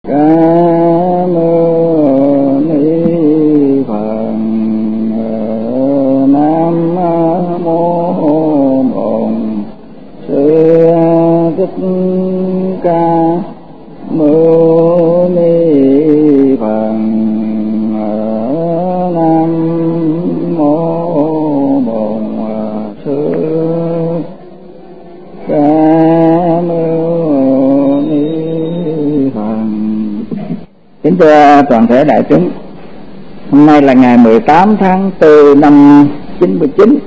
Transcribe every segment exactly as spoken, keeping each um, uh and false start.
Nam mô Ni Phật. Nam mô Bổn Sư Thích Ca Mâu Ni Phật. Nam mô Bổn Sư Ca Mâu Ni Phật. Kính thưa toàn thể đại chúng, hôm nay là ngày mười tám tháng tư năm chín mươi chín.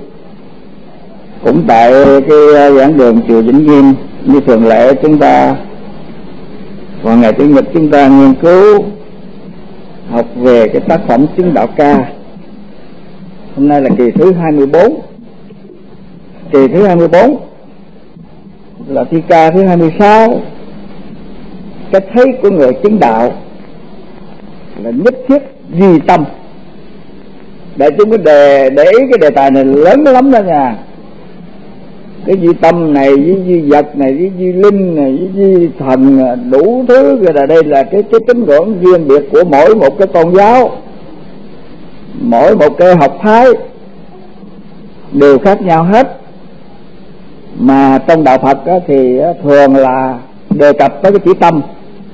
Cũng tại cái giảng đường chùa Vĩnh Nghiêm, như thường lệ chúng ta vào ngày Chủ nhật chúng ta nghiên cứu học về cái tác phẩm Chứng Đạo Ca. Hôm nay là kỳ thứ hai mươi bốn. Kỳ thứ hai mươi bốn là thi ca thứ hai mươi sáu. Cái thấy của người chứng đạo là nhất thiết duy tâm. Để chúng có đề để ý cái đề tài này lớn lắm đó nha. Cái duy tâm này với duy vật này với duy linh này với duy thần, đủ thứ rồi là đây là cái cái tín ngưỡng riêng biệt của mỗi một cái tôn giáo, mỗi một cái học phái đều khác nhau hết. Mà trong đạo Phật thì thường là đề cập tới cái chữ tâm.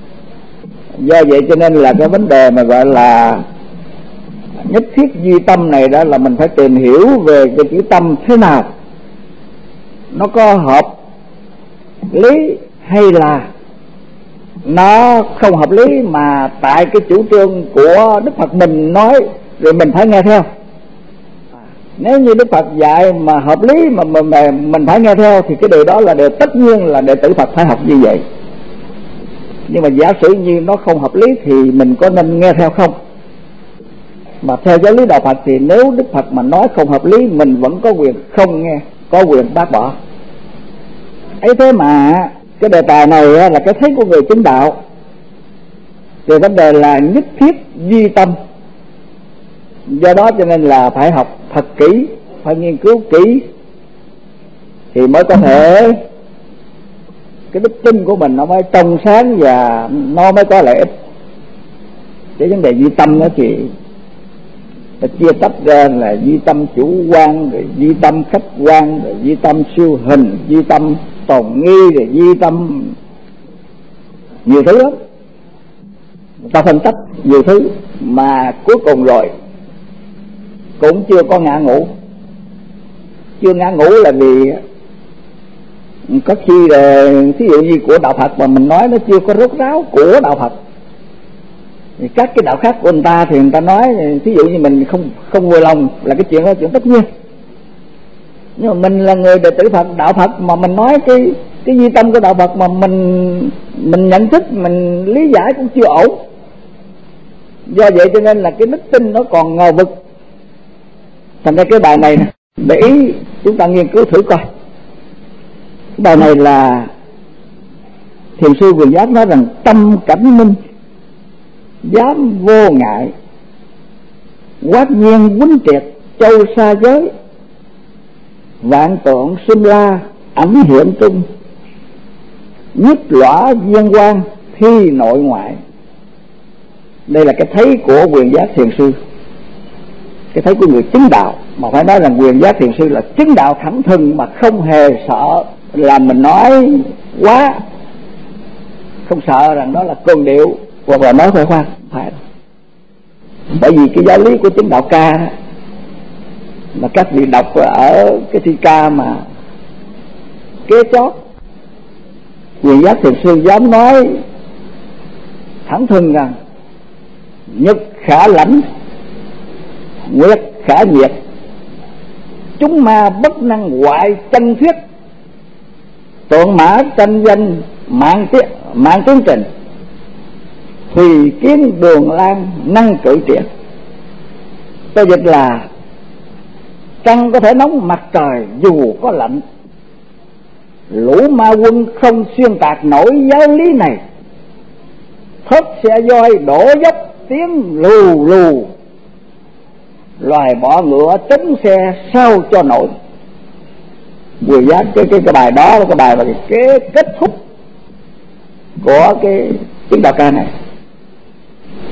Do vậy cho nên là cái vấn đề mà gọi là nhất thiết duy tâm này đó là mình phải tìm hiểu về cái chữ tâm thế nào, nó có hợp lý hay là nó không hợp lý, mà tại cái chủ trương của Đức Phật mình nói rồi mình phải nghe theo. Nếu như Đức Phật dạy mà hợp lý mà mình, mình phải nghe theo thì cái điều đó là điều tất nhiên là đệ tử Phật phải học như vậy. Nhưng mà giả sử như nó không hợp lý thì mình có nên nghe theo không? Mà theo giáo lý đạo Phật thì nếu Đức Phật mà nói không hợp lý mình vẫn có quyền không nghe, có quyền bác bỏ. Ấy thế mà cái đề tài này là cái thấy của người chứng đạo, thì vấn đề là nhất thiết duy tâm. Do đó cho nên là phải học thật kỹ, phải nghiên cứu kỹ thì mới có thể cái đức tin của mình nó mới trong sáng và nó mới có lợi ích. Cái vấn đề duy tâm đó thì ta chia tách ra là duy tâm chủ quan, rồi duy tâm khách quan, rồi duy tâm siêu hình, duy tâm tồn nghi, rồi duy tâm nhiều thứ lắm. Ta phân tích nhiều thứ mà cuối cùng rồi cũng chưa có ngã ngũ. Chưa ngã ngũ là vì có khi là ví dụ như của đạo Phật mà mình nói nó chưa có rốt ráo của đạo Phật, thì các cái đạo khác của người ta thì người ta nói ví dụ như mình không không vui lòng là cái chuyện đó chuyện tất nhiên. Nhưng mà mình là người đệ tử Phật, đạo Phật mà mình nói cái cái duy tâm của đạo Phật mà mình mình nhận thức, mình lý giải cũng chưa ổn. Do vậy cho nên là cái đức tin nó còn ngờ vực. Thành ra cái bài này để ý chúng ta nghiên cứu thử coi. Cái bài này là Thiền sư Quyền Giác nói rằng tâm cảnh minh, dám vô ngại, quát nhiên quýnh triệt châu xa giới, vạn tượng sinh la ảnh hiện trung, nhất lõa viên quang thi nội ngoại. Đây là cái thấy của Quyền Giác Thiền sư, cái thấy của người chứng đạo. Mà phải nói rằng Quyền Giác Thiền sư là chứng đạo thẳng thừng mà không hề sợ là mình nói quá, không sợ rằng đó là cường điệu hoặc là nói khoe khoang. Phải. Bởi vì cái giáo lý của Chứng Đạo Ca đó, mà các vị đọc ở cái thi ca mà kế chót, Quyền Giác Thiền sư dám nói thẳng thừng rằng nhật khả lãnh, nguyệt khả diệt, chúng ma bất năng hoại chân thuyết, tượng mã tranh danh mạng tiến, mạng tiến trình, thùy kiến đường lan năng cử triển. Tôi dịch là trăng có thể nóng mặt trời dù có lạnh, lũ ma quân không xuyên tạc nổi giáo lý này, thớt xe voi đổ dốc tiếng lù lù, loài bỏ ngựa tránh xe sao cho nổi. Vừa giác cái, cái cái bài đó là cái bài mà cái kết thúc của cái Chứng Đạo Ca này.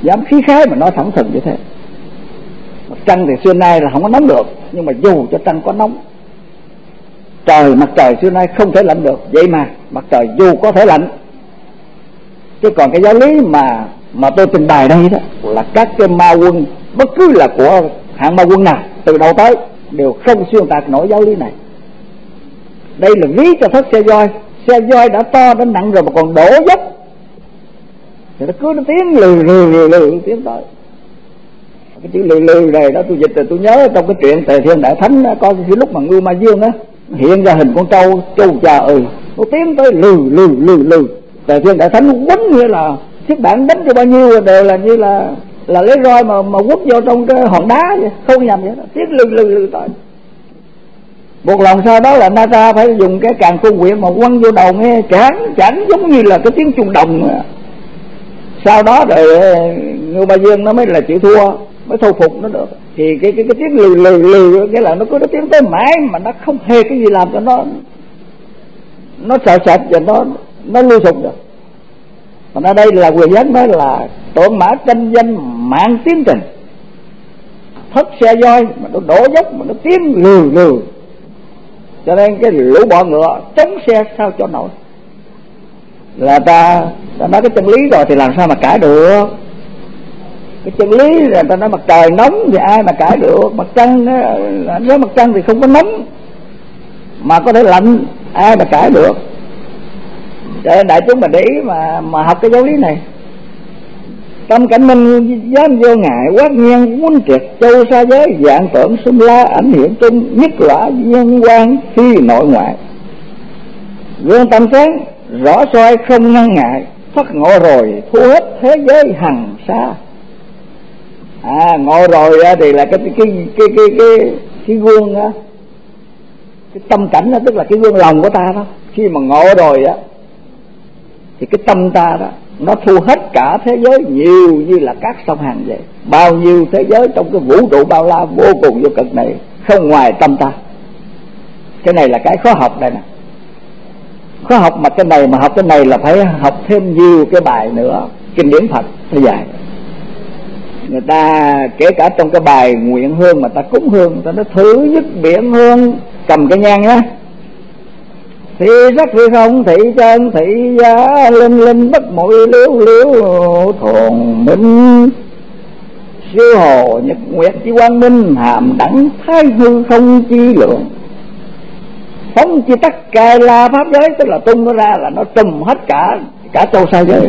dám khí khái mà nói thẳng thừng như thế. Mặt trăng thì xưa nay là không có nóng được, nhưng mà dù cho trăng có nóng, trời mặt trời xưa nay không thể lạnh được, vậy mà mặt trời dù có thể lạnh. Chứ còn cái giáo lý mà mà tôi trình bày đây đó là các cái ma quân, bất cứ là của hạng ma quân nào từ đầu tới đều không xuyên tạc nổi giáo lý này. Đây là ví cho thất xe voi. Xe voi đã to đã nặng rồi mà còn đổ dốc thì nó cứ nó tiến lừ lừ lừ lừ tiến tới. Cái chữ lừ lừ này đó tôi dịch rồi tôi nhớ trong cái chuyện Tề Thiên Đại Thánh đó, coi cái lúc mà Ngưu Ma Dương á hiện ra hình con trâu, trâu cha ơi, nó tiến tới lừ lừ lừ lừ. Tề Thiên Đại Thánh nó quấn như là thiết bản đánh cho bao nhiêu đều là như là là lấy roi mà mà quất vô trong cái hòn đá vậy, không nhầm vậy đó, tiến lừ lừ lừ tới. Một lần sau đó là Nara phải dùng cái càng khôn quyển mà quăng vô đầu nghe chẳng chẳng giống như là cái tiếng chuông đồng. Sau đó rồi Ngưu Ma Dương nó mới là chịu thua, mới thu phục nó được. Thì cái cái cái tiếng lừ lừ lừ cái là nó cứ nó tiến tới mãi mà nó không hề cái gì làm cho nó nó sợ sệt và nó nó lưu sụp được. Còn ở đây là quyền giác nói là tượng mã tranh danh mạng tiến trình, thất xe voi mà nó đổ dốc mà nó tiến lừ lừ, cho nên cái lũ bọ ngựa chống xe sao cho nổi. Là ta ta nói cái chân lý rồi thì làm sao mà cãi được. Cái chân lý là ta nói mặt trời nóng thì ai mà cãi được. Mặt trăng ánh sáng mặt trăng thì không có nóng mà có thể lạnh, ai mà cãi được. Cho nên đại chúng mà để ý mà mà học cái giáo lý này. Tâm cảnh minh dám vô ngại quát nhiên quân triệt châu xa giới dạng tưởng xung la ảnh hiện trung nhất lõa nhân quan phi nội ngoại. Gương tâm sáng rõ soi không ngăn ngại phát ngộ rồi thu hết thế giới hằng xa. À ngộ rồi thì là cái cái cái cái cái cái, cái gương á, cái tâm cảnh đó, tức là cái gương lòng của ta đó. Khi mà ngộ rồi á thì cái tâm ta đó nó thu hết cả thế giới nhiều như là các sông Hằng vậy. Bao nhiêu thế giới trong cái vũ trụ bao la vô cùng vô cực này không ngoài tâm ta. Cái này là cái khó học đây nè. Khó học mà cái này mà học cái này là phải học thêm nhiều cái bài nữa. Kinh điển Phật nó dài. Người ta kể cả trong cái bài nguyện hương mà ta cúng hương, ta nói thử dứt biển hương, cầm cái nhang nhá. Thị sắc thị không thị chân thị giá linh linh bất mũi liếu liếu thuần minh siêu hồ nhật nguyệt chi quang minh hàm đẳng thái hư không chi lượng phóng chi tắc cài la pháp giới, tức là tung nó ra là nó trùm hết cả cả châu sa giới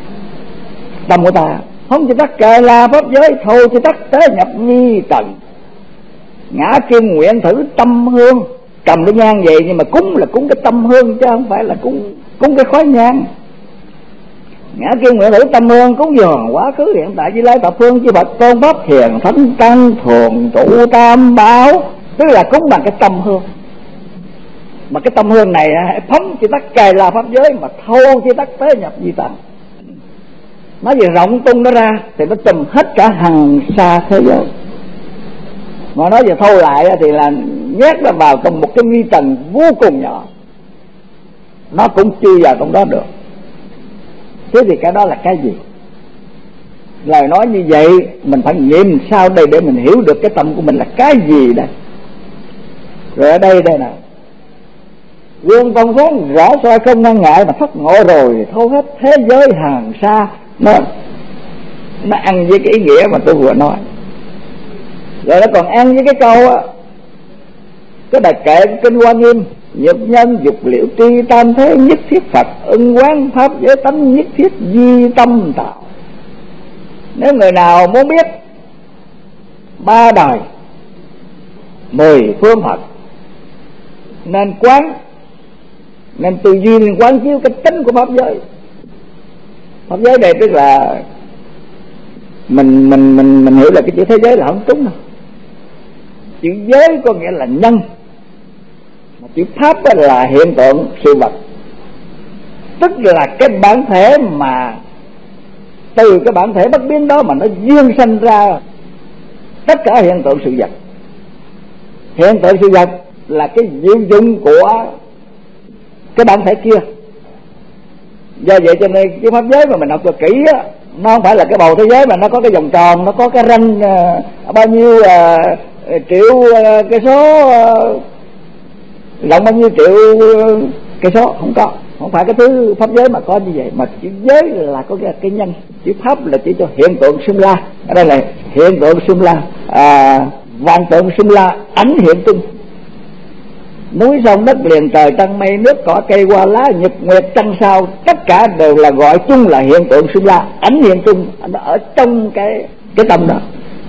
tâm của ta. Phóng chi tắc cài la pháp giới thâu chi tắc tế nhập nhi trần ngã kim nguyện thử tâm hương. Cầm cái nhang vậy nhưng mà cúng là cúng cái tâm hương chứ không phải là cúng cúng cái khói nhang. Ngã kim nguyện thử tâm hương cúng dường quá khứ hiện tại Như Lai thập phương chư Phật tôn pháp hiền thánh tăng thường trụ tam bảo, tức là cúng bằng cái tâm hương. Mà cái tâm hương này phóng chỉ tắc cài là pháp giới mà thâu chỉ tắc tế nhập di tạng. Nói về rộng tung nó ra thì nó trùm hết cả hằng xa thế giới. Mà nói về thâu lại thì là nhét nó vào trong một cái vi trần vô cùng nhỏ, nó cũng chưa vào trong đó được. Thế thì cái đó là cái gì? Lời nói như vậy mình phải nghiệm sao đây để mình hiểu được cái tâm của mình là cái gì đây. Rồi ở đây đây nè, gương tâm sáng rõ soi không ngăn ngại mà phát ngộ rồi thâu hết thế giới hàng xa. Nó nó ăn với cái ý nghĩa mà tôi vừa nói. Rồi nó còn ăn với cái câu á, cái bài kệ kinh Hoa Nghiêm: nhật nhân dục liễu tri tam thế nhất thiết Phật ưng quán pháp giới tánh nhất thiết di tâm tạo. Nếu người nào muốn biết ba đời mười phương Phật nên quán, nên tư duy nên quán chiếu cái tính của pháp giới. Pháp giới này tức là mình mình mình mình hiểu là cái chữ thế giới là không trúng đâu. Chữ giới có nghĩa là nhân, mà chữ pháp là hiện tượng sự vật, tức là cái bản thể mà từ cái bản thể bất biến đó mà nó duyên sanh ra tất cả hiện tượng sự vật. Hiện tượng sự vật là cái diệu dụng của cái bản thể kia. Do vậy cho nên cái pháp giới mà mình học cho kỹ á, Nó không phải là cái bầu thế giới mà nó có cái vòng tròn, nó có cái ranh uh, bao nhiêu uh, triệu uh, cây số uh, rộng bao nhiêu triệu uh, cây số, không có. Không phải cái thứ pháp giới mà có như vậy, mà chữ giới là có cái, cái nhân, chữ pháp là chỉ cho hiện tượng xung la. Ở đây là hiện tượng xung la, à, vạn tượng xung la ảnh hiện tung. Núi sông đất liền trời trăng mây nước cỏ cây hoa lá nhật nguyệt trăng sao, tất cả đều là gọi chung là hiện tượng xung la, ảnh hiện tung ở trong cái cái tâm đó,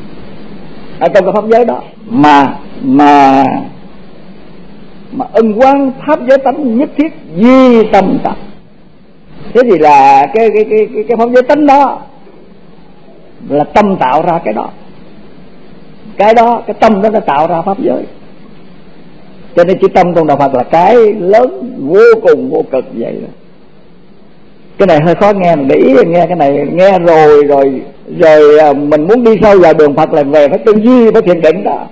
ở trong cái pháp giới đó. Mà mà mà ân quán pháp giới tánh nhất thiết duy tâm tạo. Thế thì là cái cái cái cái, cái pháp giới tánh đó là tâm tạo ra cái đó, cái đó cái tâm đó nó tạo ra pháp giới. Cho nên chữ tâm trong đạo Phật là cái lớn vô cùng vô cực vậy đó. Cái này hơi khó nghe, mình để ý nghe cái này, nghe rồi rồi rồi mình muốn đi sâu vào đường Phật là về phải tư duy, phải thiền định đó.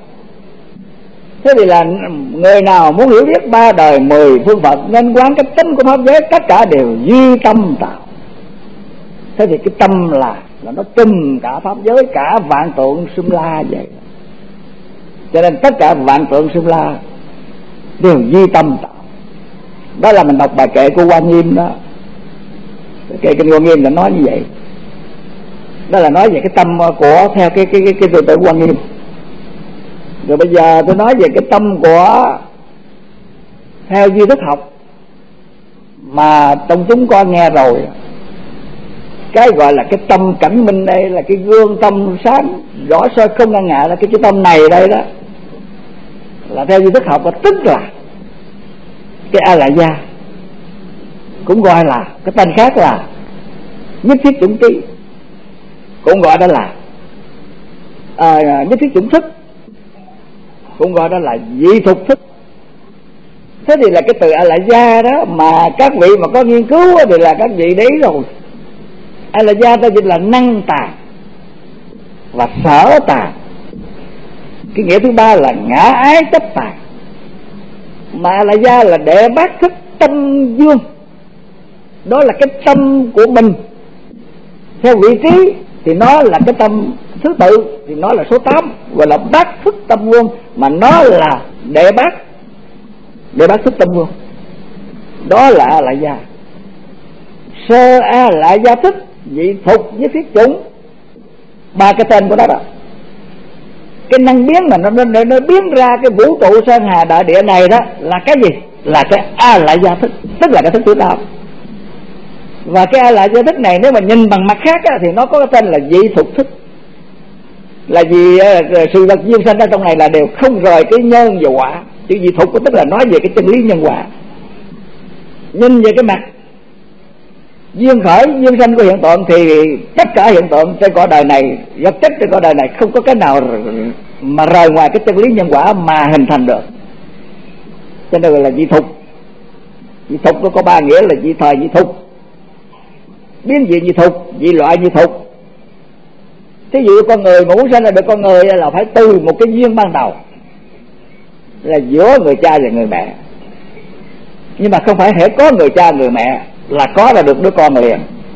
Thế thì là người nào muốn hiểu biết ba đời mười phương Phật nên quán cái tính của pháp giới, tất cả đều duy tâm tạo. Thế thì cái tâm là là nó trùm cả pháp giới, cả vạn tượng xung la vậy. Cho nên tất cả vạn tượng xung la đều duy tâm tạo. Đó là mình đọc bài kệ của Hoa Nghiêm đó, kệ kinh Hoa Nghiêm là nói như vậy. Đó là nói về cái tâm của theo cái cái cái, cái tư tưởng Hoa Nghiêm. Rồi bây giờ tôi nói về cái tâm của theo duy thức học mà trong chúng con nghe rồi. Cái gọi là cái tâm cảnh minh đây là cái gương tâm sáng rõ soi không ngăn ngại, là cái cái tâm này đây đó, là theo duy thức học, và tức là cái A Lại Gia, cũng gọi là cái tên khác là nhất thiết chủng trí, cũng gọi đó là à, nhất thiết chủng thức, cũng gọi đó là dị thục thức. Thế thì là cái từ A Lại Gia đó mà các vị mà có nghiên cứu thì là các vị đấy rồi. A Lại Gia ta dịch là năng tàng và sở tàng. Cái nghĩa thứ ba là ngã ái chấp tàng. Mà A Lại Gia là đệ bát thức tâm dương, đó là cái tâm của mình. Theo vị trí thì nó là cái tâm thứ tự, thì nó là số tám, gọi là bát thức tâm vương, mà nó là đệ bát, đệ bát thức tâm vương. Đó là A Lại Gia. Sơ A Lại Gia thức, dị thục với thiết chủng, ba cái tên của nó đó. Cái năng biến mà nó, nó, nó biến ra cái vũ trụ sơn hà đại địa này đó là cái gì? Là cái A Lại Gia thức, tức là cái thức thứ tám. Và cái A Lại Gia thức này nếu mà nhìn bằng mặt khác á, thì nó có cái tên là dị thục thức. Là vì sự vật duyên sanh ở trong này là đều không rời cái nhân và quả. Chữ dị thục tức là nói về cái chân lý nhân quả. Nhìn về cái mặt duyên khởi duyên sanh của hiện tượng thì tất cả hiện tượng trên cõi đời này, vật chất trên cõi đời này không có cái nào mà rời ngoài cái chân lý nhân quả mà hình thành được. Cho nên là dị thục. Dị thục nó có ba nghĩa là dị thời dị thục, biến dị dị thục, dị loại dị thục. Thí dụ con người ngũ sanh là được con người là phải từ một cái duyên ban đầu là giữa người cha và người mẹ. Nhưng mà không phải hễ có người cha người mẹ là có là được đứa con liền,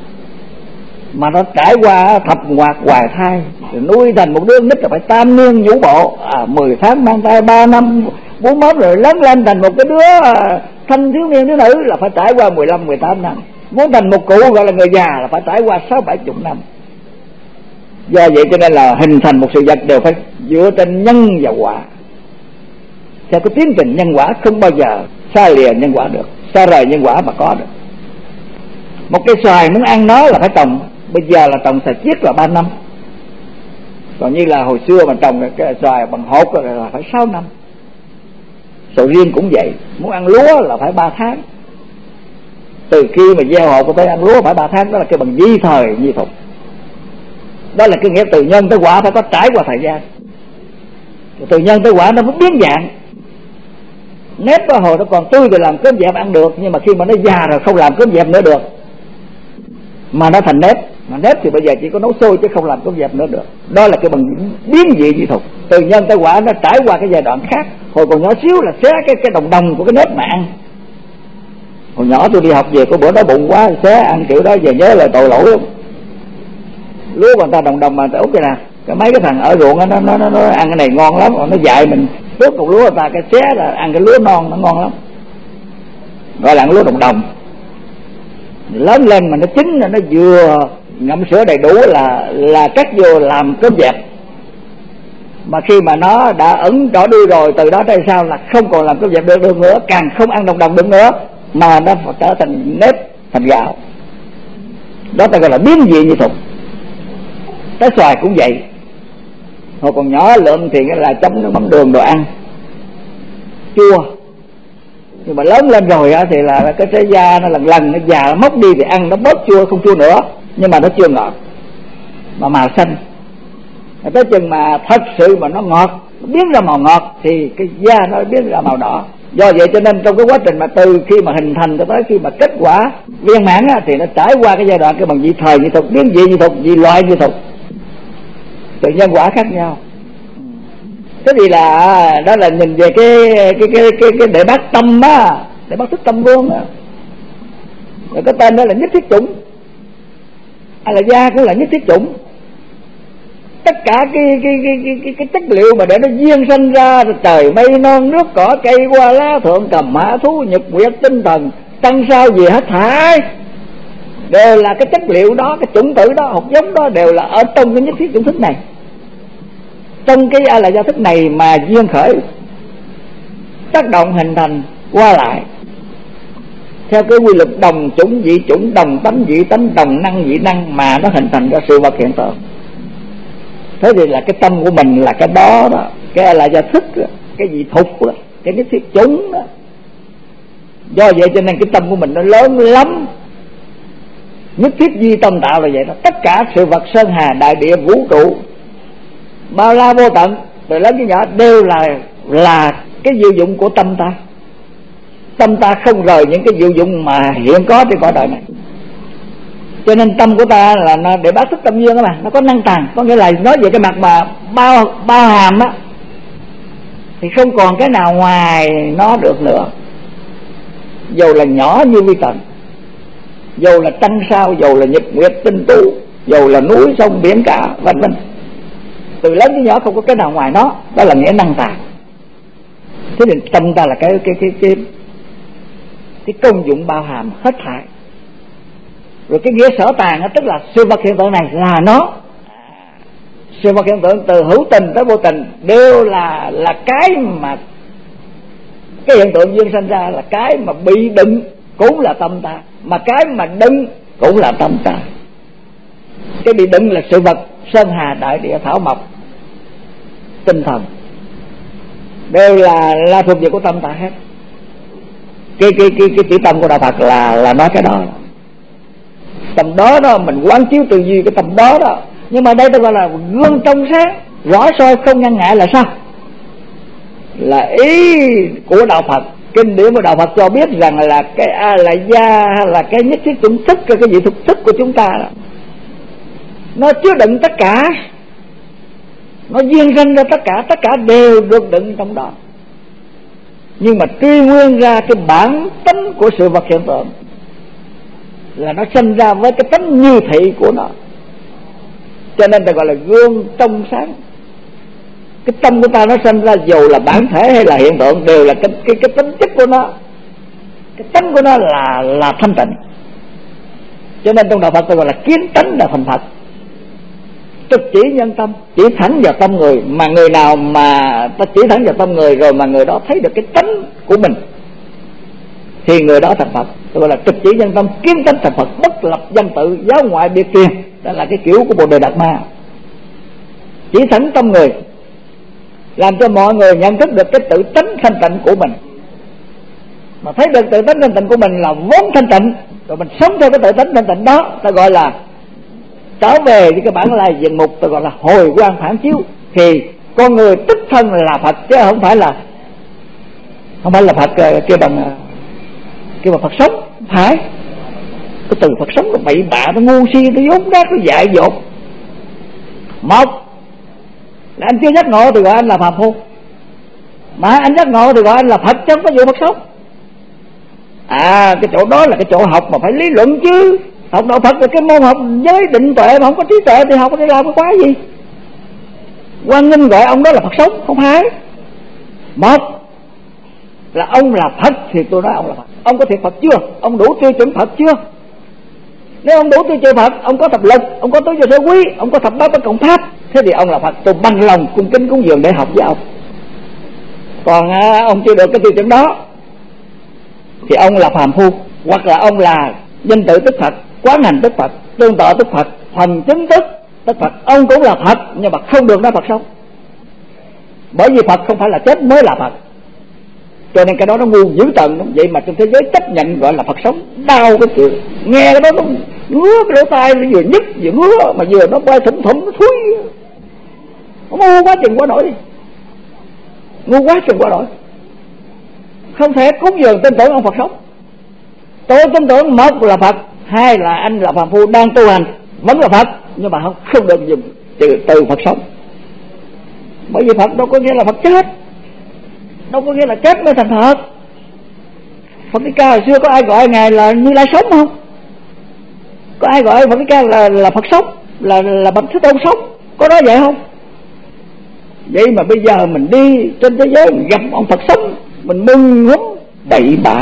mà nó trải qua thập ngoạc hoài thai, rồi nuôi thành một đứa nít là phải tam niên nhũ bộ, à, mười tháng mang thai, ba năm bốn mốt rồi lớn lên thành một cái đứa à, thanh thiếu niên thiếu nữ là phải trải qua mười lăm mười tám năm. Muốn thành một cụ gọi là người già là phải trải qua sáu bảy chục năm. Do vậy cho nên là hình thành một sự vật đều phải dựa trên nhân và quả. Theo cái tiến trình nhân quả không bao giờ xa lìa nhân quả được, xa rời nhân quả mà có được. Một cây xoài muốn ăn nó là phải trồng, bây giờ là trồng xài chiết là ba năm. Còn như là hồi xưa mà trồng cái xoài bằng hột là phải sáu năm. Sầu riêng cũng vậy, muốn ăn lúa là phải ba tháng. Từ khi mà gieo hột tới ăn lúa phải ba tháng, đó là cái bằng di thời di thục. Đó là cái nghĩa từ nhân tới quả phải có trải qua thời gian. Từ nhân tới quả nó mới biến dạng. Nếp có hồi nó còn tươi rồi làm cơm dẹp ăn được, nhưng mà khi mà nó già rồi không làm cơm dẹp nữa được, mà nó thành nếp. Mà nếp thì bây giờ chỉ có nấu sôi chứ không làm cơm dẹp nữa được. Đó là cái bằng biến dị dị thục. Từ nhân tới quả nó trải qua cái giai đoạn khác. Hồi còn nhỏ xíu là xé cái cái đồng đồng của cái nếp mà ăn. Hồi nhỏ tôi đi học về có bữa đói bụng quá xé ăn kiểu đó, về nhớ là tội lỗi lắm. lúa người ta đồng đồng mà tốt cái nào, cái mấy cái thằng ở ruộng đó, nó nó nó, nó ăn cái này ngon lắm, còn nó dạy mình tước cục lúa người ta cái xé là ăn cái lúa non nó ngon lắm, gọi là lúa đồng đồng. Lớn lên mà nó chín rồi nó vừa ngậm sữa đầy đủ là là cắt vô làm cơm dẹp. Mà khi mà nó đã ẩn đỏ đuôi rồi, từ đó tới sau là không còn làm cơm dẹp được, được nữa, càng không ăn đồng đồng được nữa, mà nó trở thành nếp, thành gạo. Đó ta gọi là biến dị như thục. Trái xoài cũng vậy, hồi còn nhỏ lượm thì là chấm nước mắm đường đồ ăn chua, nhưng mà lớn lên rồi thì là cái trái da nó lần lần nó già, nó mốc đi thì ăn nó bớt chua, không chua nữa, nhưng mà nó chưa ngọt mà màu xanh. Tới chừng mà thật sự mà nó ngọt, nó biến ra màu ngọt thì cái da nó biến ra màu đỏ. Do vậy cho nên trong cái quá trình mà từ khi mà hình thành cho tới khi mà kết quả viên mãn á, thì nó trải qua cái giai đoạn cái bằng dị thời dị thục, biến dị dị thục, dị loại dị thục, từ nhân quả khác nhau. Cái gì là đó là nhìn về cái cái cái cái, cái để bác tâm á, để bác thức tâm vương á. Rồi cái tên đó là nhất thiết chủng, hay là da cũng là nhất thiết chủng. Tất cả cái cái cái cái cái, cái chất liệu mà để nó duyên sinh ra, rồi trời mây non nước cỏ cây hoa lá thượng cầm hạ thú nhật nguyệt tinh thần tăng sao gì hết thảy đều là cái chất liệu đó, cái chủng tử đó, hạt giống đó đều là ở trong cái nhất thiết chủng thức này, trong cái a là gia thức này mà duyên khởi tác động hình thành qua lại theo cái quy luật đồng chủng dị chủng, đồng tánh dị tánh, đồng năng dị năng mà nó hình thành ra sự vật hiện tượng. Thế thì là cái tâm của mình là cái đó đó, cái là gia thức đó, cái dị thục đó, cái nhất thiết chủng đó. Do vậy cho nên cái tâm của mình nó lớn lắm. Nhất thiết duy tâm tạo là vậy đó. Tất cả sự vật sơn hà đại địa vũ trụ bao la vô tận từ lớn đến nhỏ đều là là cái diệu dụng của tâm ta. Tâm ta không rời những cái diệu dụng mà hiện có trên cõi đời này. Cho nên tâm của ta là nó để bác thức tâm duyên đó mà, nó có năng tàng, có nghĩa là nói về cái mặt mà bao bao hàm á thì không còn cái nào ngoài nó được nữa. Dầu là nhỏ như vi tần, dầu là trăng sao, dầu là nhật nguyệt tinh tú, dầu là núi sông biển cả vân vân, từ lớn đến nhỏ không có cái nào ngoài nó. Đó là nghĩa năng tàng. Thế nên tâm ta là cái cái cái cái cái công dụng bao hàm hết thảy. Rồi cái nghĩa sở tàng đó, tức là sự vật hiện tượng này là nó, sự vật hiện tượng từ hữu tình tới vô tình đều là là cái mà cái hiện tượng duyên sanh ra, là cái mà bị đựng cũng là tâm ta, mà cái mà đựng cũng là tâm ta. Cái bị đựng là sự vật sơn hà đại địa thảo mộc tinh thần đều là là thuộc về của tâm ta hết. Cái cái cái cái chữ tâm của đạo Phật là là nói cái đó. Tâm đó đó mình quán chiếu tư duy cái tâm đó đó. Nhưng mà đây ta gọi là gương trong sáng, rõ soi không ngăn ngại là sao? Là ý của đạo Phật. Kinh điển của đạo Phật cho biết rằng là cái a la gia hay là cái nhất thiết chủng thức, cái gì thực thức của chúng ta đó, nó chứa đựng tất cả, nó duyên sinh ra tất cả, tất cả đều được đựng trong đó. Nhưng mà truy nguyên ra cái bản tính của sự vật hiện tượng là nó sinh ra với cái tính như thị của nó, cho nên ta gọi là gương trong sáng. Cái tâm của ta nó sinh ra dù là bản thể hay là hiện tượng đều là cái cái cái tính chất của nó, cái tính của nó là là thanh tịnh. Cho nên trong đạo Phật ta gọi là kiến tánh là thành Phật. Trực chỉ nhân tâm, chỉ thẳng vào tâm người, mà người nào mà ta chỉ thẳng vào tâm người rồi mà người đó thấy được cái tánh của mình thì người đó thành Phật. Tôi gọi là trực chỉ nhân tâm, kiến tánh thành Phật, bất lập danh tự, giáo ngoại biệt truyền. Đó là cái kiểu của Bồ Đề Đạt Ma. Chỉ thẳng tâm người, làm cho mọi người nhận thức được cái tự tánh thanh tịnh của mình. Mà thấy được tự tánh thanh tịnh của mình là vốn thanh tịnh, rồi mình sống theo cái tự tánh thanh tịnh đó, ta gọi là trở về với cái bản lai diện mục, ta gọi là hồi quang phản chiếu. Thì con người tức thân là Phật, chứ không phải là không phải là Phật kêu bằng kêu bằng Phật sống. Phải, cái từ Phật sống nó bậy bạ, nó ngu si, nó dốt nát, nó dại dột. Một là anh chưa giác ngộ thì gọi anh là phàm phu, mà anh giác ngộ thì gọi anh là Phật, chứ không có vụ Phật sống. À, cái chỗ đó là cái chỗ học mà phải lý luận chứ, Học đạo Phật là cái môn học giới định tuệ, mà không có trí tuệ thì học để làm cái quái gì? Quang Minh gọi ông đó là Phật sống, không phải. Một là ông là Phật thì tôi nói ông là Phật. Ông có thiệt Phật chưa? Ông đủ tiêu chuẩn Phật chưa? Nếu ông đủ tiêu chuẩn Phật, ông có tập lực, ông có tứ vô sở quý, ông có thập bát bất cộng pháp, thế thì ông là Phật. Tôi bằng lòng cung kính cúng dường để học với ông. Còn à, ông chưa được cái tiêu chuẩn đó thì ông là phàm phu, hoặc là ông là danh tự tức Phật, quán hành tức Phật, tương tự tức Phật, phần chứng tức tức Phật. Ông cũng là Phật nhưng mà không được nói Phật sống, bởi vì Phật không phải là chết mới là Phật. Cho nên cái đó nó ngu dữ tợn lắm. Vậy mà trên thế giới chấp nhận gọi là Phật sống, đau cái chuyện nghe cái đó, nó ngứa cái lỗ tai, nó vừa nhức vừa ngứa, mà vừa nó bay thủng thủng nó thúi. Nó ngu quá chừng quá nổi đi, ngu quá chừng quá nổi. Không thể cúng dường tin tưởng ông Phật sống. Tôi tin tưởng một là Phật, hai là anh là phàm phu đang tu hành vẫn là Phật, nhưng mà không không được dùng từ, từ Phật sống. Bởi vì Phật đâu có nghĩa là Phật chết, đâu có nghĩa là chết mới thành Phật. Phật Thích Ca hồi xưa có ai gọi ngài là Như Lai sống không? Có ai gọi Phật Thích Ca là là Phật sống, là là Bậc Thế Tôn sống, có nói vậy không? Vậy mà bây giờ mình đi trên thế giới mình gặp ông Phật sống, mình mừng lắm, bậy bạ.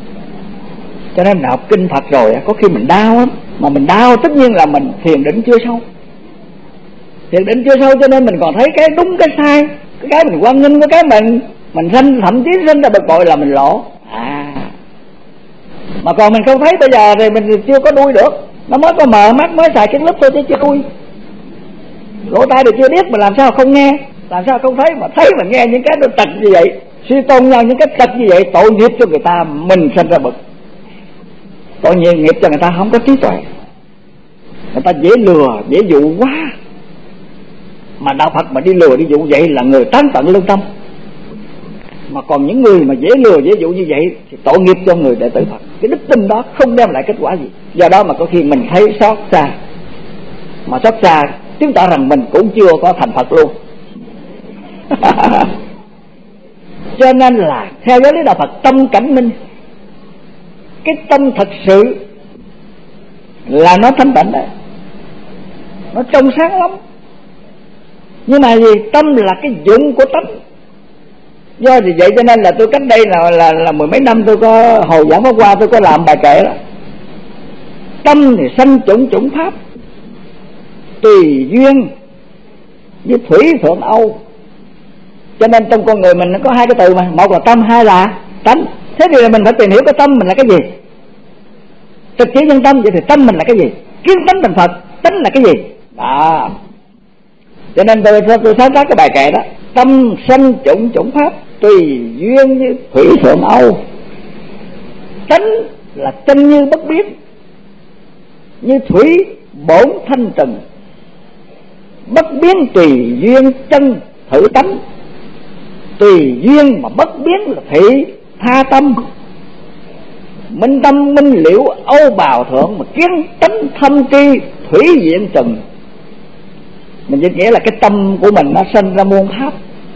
Cho nên mình học kinh Phật rồi có khi mình đau lắm. Mà mình đau tất nhiên là mình thiền định chưa sâu. Thiền định chưa sâu cho nên mình còn thấy cái đúng cái sai, cái cái mình quan nghênh, cái cái mình mình sanh, thậm chí sanh ra bực bội là mình lỗ. À mà còn mình không thấy bây giờ thì mình chưa có đuôi được. Nó mới có mờ mắt, mới xài cái lớp thôi chứ chưa đuôi. Lỗ tai thì chưa biết mà làm sao không nghe, làm sao không thấy, mà thấy mà nghe những cái nó tật như vậy, suy tôn nhau những cái tật như vậy, tội nghiệp cho người ta, mình sanh ra bực. Tội nghiệp cho người ta không có trí tuệ, người ta dễ lừa, dễ dụ quá. Mà đạo Phật mà đi lừa đi dụ vậy là người tán tận lương tâm. Mà còn những người mà dễ lừa dễ dụ như vậy thì tội nghiệp cho người đệ tử Phật. Cái đức tin đó không đem lại kết quả gì. Do đó mà có khi mình thấy xót xa, mà xót xa chứng tỏ rằng mình cũng chưa có thành Phật luôn. Cho nên là theo giáo lý đạo Phật, tâm cảnh minh, cái tâm thật sự là nó thanh tịnh đấy, nó trong sáng lắm. Nhưng mà gì? Tâm là cái dụng của tánh. Do vì vậy cho nên là tôi cách đây là là, là mười mấy năm tôi có hồi giảng pháp qua, tôi có làm bài kệ đó. Tâm thì sanh chủng chủng pháp, tùy duyên như thủy thượng Âu. Cho nên trong con người mình nó có hai cái từ mà, một là tâm, hai là tánh. Thế thì mình phải tìm hiểu cái tâm mình là cái gì. Thực chỉ nhân tâm, vậy thì tâm mình là cái gì? Kiến tánh thành Phật, tánh là cái gì? Đó. Cho nên tôi, tôi sáng tác cái bài kệ đó. Tâm sanh chủng chủng pháp, tùy duyên như thủy thượng Âu. Tánh là chân như bất biến, như thủy bổn thanh trần. Bất biến tùy duyên chân thử tánh, tùy duyên mà bất biến là thị tha tâm. Minh tâm minh liễu Âu bào thượng, mà kiến tánh thâm tri thủy diện trần. Mình dịch nghĩa là cái tâm của mình nó sinh ra muôn pháp.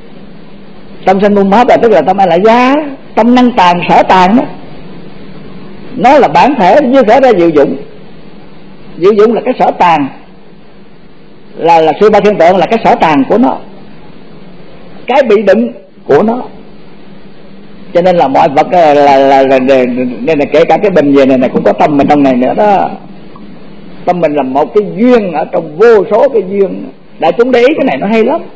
Tâm sinh muôn pháp là tức là tâm ai là gia, tâm năng tàn sở tàn đó. Nó là bản thể với sở ra diệu dụng. Diệu dụng là cái sở tàn, là là sư ba thiên tượng là cái sở tàn của nó, cái bị đựng của nó. Cho nên là mọi vật là là, là, là nên là kể cả cái bình về này này cũng có tâm mình trong này nữa đó. Tâm mình là một cái duyên ở trong vô số cái duyên. Đại chúng để ý cái này nó hay lắm.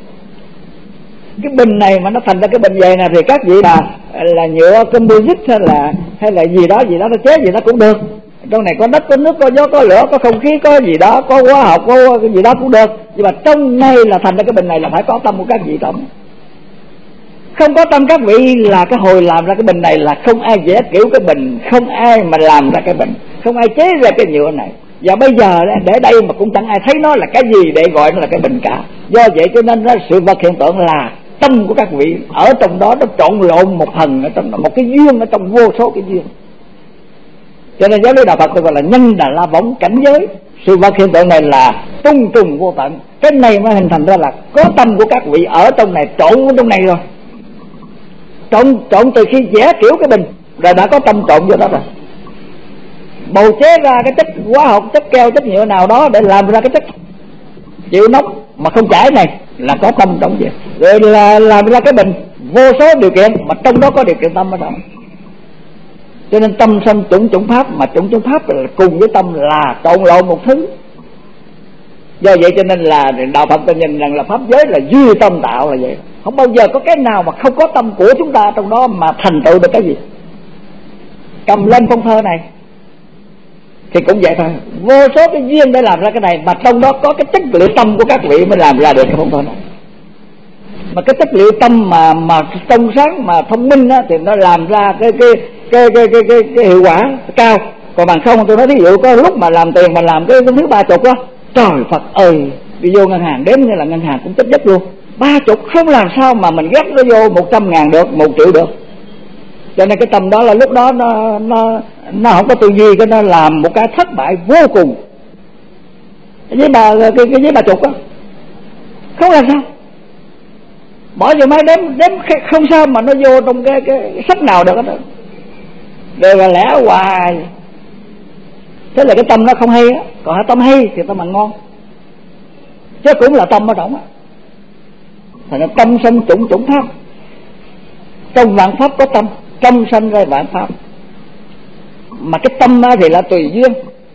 Cái bình này mà nó thành ra cái bình về này thì các vị là là nhựa composite hay là hay là gì đó gì đó nó chế gì đó cũng được. Trong này có đất, có nước, có gió, có lửa, có không khí, có gì đó, có hóa học, có cái gì đó cũng được. Nhưng mà trong này là thành ra cái bình này là phải có tâm của các vị trong. Không có tâm các vị là cái hồi làm ra cái bình này là không ai vẽ kiểu cái bình, không ai mà làm ra cái bình, không ai chế ra cái nhựa này. Và bây giờ để đây mà cũng chẳng ai thấy nó là cái gì để gọi nó là cái bình cả. Do vậy cho nên đó, sự vật hiện tượng là tâm của các vị ở trong đó, nó trộn lộn một phần ở trong đó, một cái duyên ở trong vô số cái duyên. Cho nên giáo lý đạo Phật gọi là nhân đà la võng cảnh giới. Sự vật hiện tượng này là tung trùng vô tận. Cái này mới hình thành ra là có tâm của các vị ở trong này, trộn ở trong này rồi. Trộn, trộn từ khi vẽ kiểu cái bình rồi đã có tâm trộn vô đó rồi. bào chế ra cái chất hóa học, chất keo, chất nhựa nào đó để làm ra cái chất chịu nóng mà không chảy này là có tâm trong gì. Rồi là làm ra cái bình vô số điều kiện mà trong đó có điều kiện tâm ở đó. Cho nên tâm sanh chủng chủng pháp, mà chủng chủng pháp là cùng với tâm là trộn lộn một thứ. Do vậy cho nên là đạo Phật ta nhìn rằng là pháp giới là duy tâm tạo là vậy. Không bao giờ có cái nào mà không có tâm của chúng ta trong đó mà thành tựu được cái gì. Cầm lên phong thơ này thì cũng vậy thôi, vô số cái duyên để làm ra cái này, mà trong đó có cái chất liệu tâm của các vị mới làm ra được cái phong thơ này. Mà cái chất liệu tâm mà mà trong sáng mà thông minh á, thì nó làm ra cái cái cái cái cái cái, cái hiệu quả cao. Còn bằng không tôi nói ví dụ có lúc mà làm tiền mà làm cái thứ ba chục á, trời Phật ơi, đi vô ngân hàng đếm như là ngân hàng cũng chấp giấc luôn. Ba chục không làm sao mà mình ghép nó vô một trăm ngàn được, một triệu được. Cho nên cái tâm đó là lúc đó nó nó nó không có tư duy, cái nó làm một cái thất bại vô cùng. Cái giấy bà cái, cái giấy bà chục á không làm sao, bỏ vô máy đếm đếm không sao mà nó vô trong cái cái, cái sách nào được đó, đều là lẽ hoài. Thế là cái tâm nó không hay á, còn cái tâm hay thì tâm mà ngon, chứ cũng là tâm ở trong á. Thành ra tâm sanh chủng chủng pháp, trong vạn pháp có tâm, tâm sanh ra vạn pháp. Mà cái tâm thì là tùy duyên.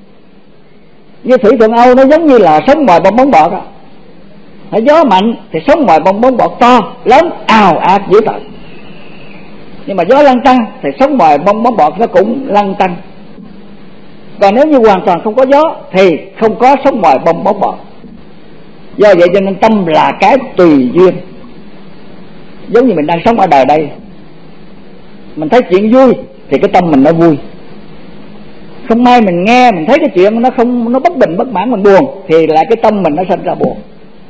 Như thủy thuận Âu nó giống như là sống ngoài bong bóng bọt đó. Gió mạnh thì sống ngoài bong bóng bọt to lớn ào ạt dữ tợn. Nhưng mà gió lăn tăng thì sống ngoài bong bóng bọt nó cũng lăn tăng. Còn nếu như hoàn toàn không có gió thì không có sống ngoài bong bóng bọt. Do vậy cho nên tâm là cái tùy duyên. Giống như mình đang sống ở đời đây, mình thấy chuyện vui thì cái tâm mình nó vui. Không may mình nghe mình thấy cái chuyện nó không nó bất bình bất mãn mình buồn thì lại cái tâm mình nó sinh ra buồn.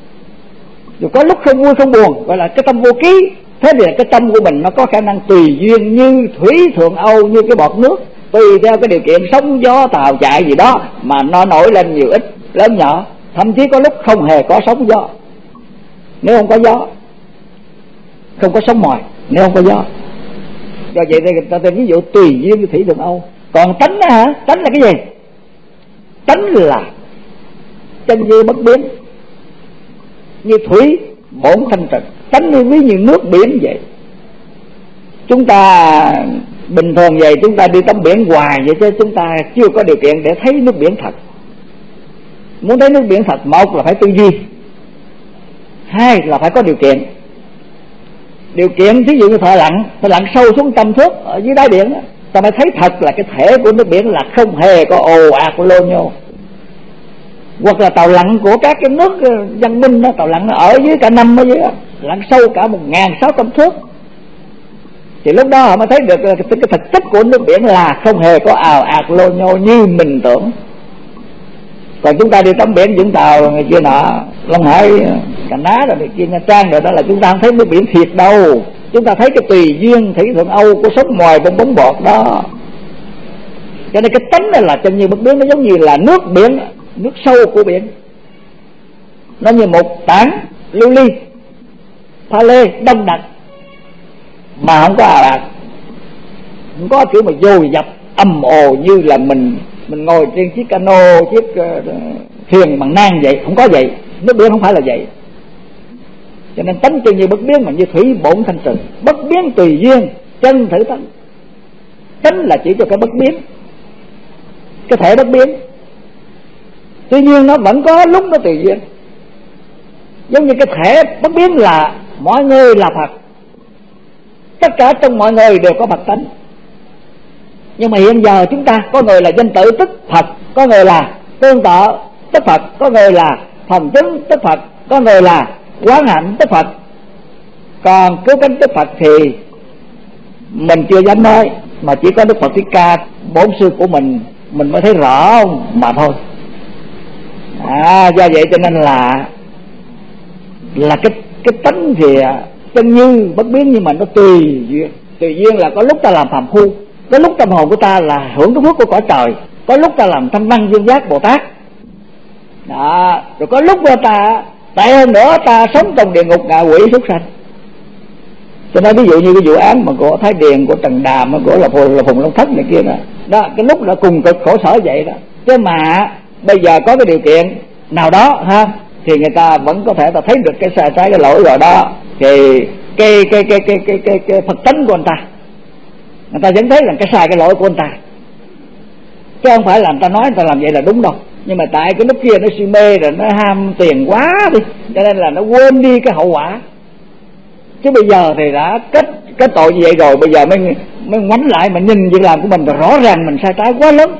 Dù có lúc không vui không buồn gọi là cái tâm vô ký. Thế thì cái tâm của mình nó có khả năng tùy duyên như thủy thượng Âu, như cái bọt nước, tùy theo cái điều kiện sóng gió tàu chạy gì đó mà nó nổi lên nhiều ít lớn nhỏ. Thậm chí có lúc không hề có sóng gió, nếu không có gió, không có sóng mồi nếu không có gió. Do vậy thì người ta tên ví dụ tùy duyên như thủy thượng Âu. Còn tánh đó hả? Tánh là cái gì? Tánh là chân như bất biến, như thủy bổn thanh trần. Tánh như ví như nước biển vậy. Chúng ta bình thường vậy, chúng ta đi tắm biển hoài vậy chứ chúng ta chưa có điều kiện để thấy nước biển thật. Muốn thấy nước biển thật, một là phải tư duy, hai là phải có điều kiện. Điều kiện thí dụ như thợ lặn, thợ lặn sâu xuống trăm thước ở dưới đáy biển đó, ta mới thấy thật là cái thể của nước biển là không hề có ồ ạt lô nhô. Hoặc là tàu lặn của các cái nước văn minh đó, tàu lặn ở dưới cả năm ở dưới đó, lặn sâu cả một ngàn sáu trăm thước, thì lúc đó họ mới thấy được cái, cái thực chất của nước biển là không hề có ào ạt lô nhô như mình tưởng. Còn chúng ta đi tắm biển Vũng Tàu người kia nọ, Long Hải, Cà Ná rồi này kia, Nha Trang rồi đó, là chúng ta không thấy nước biển thiệt đâu. Chúng ta thấy cái tùy duyên thủy thượng Âu của sống ngoài bong bóng bọt đó. Cho nên cái tánh này là chân như bất biến, nó giống như là nước biển, nước sâu của biển. Nó như một tảng lưu ly pha lê đông đặc mà không có ào ạt, không có kiểu mà dồi dập âm ồ như là mình mình ngồi trên chiếc cano, chiếc uh, thuyền bằng nang vậy. Không có vậy, nước biển không phải là vậy. Cho nên tánh chân như bất biến mà như thủy bổn thanh trần. Bất biến tùy duyên, chân thử tánh. Tánh là chỉ cho cái bất biến, cái thể bất biến. Tuy nhiên nó vẫn có lúc nó tùy duyên. Giống như cái thể bất biến là mọi người là Phật, tất cả trong mọi người đều có Phật tánh. Nhưng mà hiện giờ chúng ta có người là danh tự tức Phật, có người là tương tự tức Phật, có người là thần chứng tức Phật, có người là quán hạnh tức Phật. Còn cứu cánh tức Phật thì mình chưa dám nói, mà chỉ có Đức Phật Thích Ca bổn sư của mình mình mới thấy rõ mà thôi. À, do vậy cho nên là là cái cái tánh thì chân như bất biến, nhưng mà nó tùy duyên. Tùy duyên là có lúc ta làm phàm phu, có lúc tâm hồn của ta là hưởng cái phước của cõi trời, có lúc ta làm thanh văn dương giác Bồ Tát đó, rồi có lúc ta tệ hơn nữa ta sống trong địa ngục ngạ quỷ súc sanh. Cho nên ví dụ như cái vụ án mà của Thái Điền, của Trần Đàm, của là Phùng, là Phùng Long Thất này kia đó, đó, cái lúc đó cùng cực khổ sở vậy đó. Chứ mà bây giờ có cái điều kiện nào đó ha, thì người ta vẫn có thể ta thấy được cái sai trái cái lỗi rồi đó, thì cái cái cái cái cái cái, cái Phật tánh của anh ta, người ta vẫn thấy là cái sai cái lỗi của anh ta, chứ không phải là người ta nói người ta làm vậy là đúng đâu. Nhưng mà tại cái lúc kia nó si mê rồi, nó ham tiền quá đi, cho nên là nó quên đi cái hậu quả. Chứ bây giờ thì đã kết kết tội như vậy rồi, bây giờ mới mới ngoảnh lại mà nhìn việc làm của mình rồi rõ ràng mình sai trái quá lớn.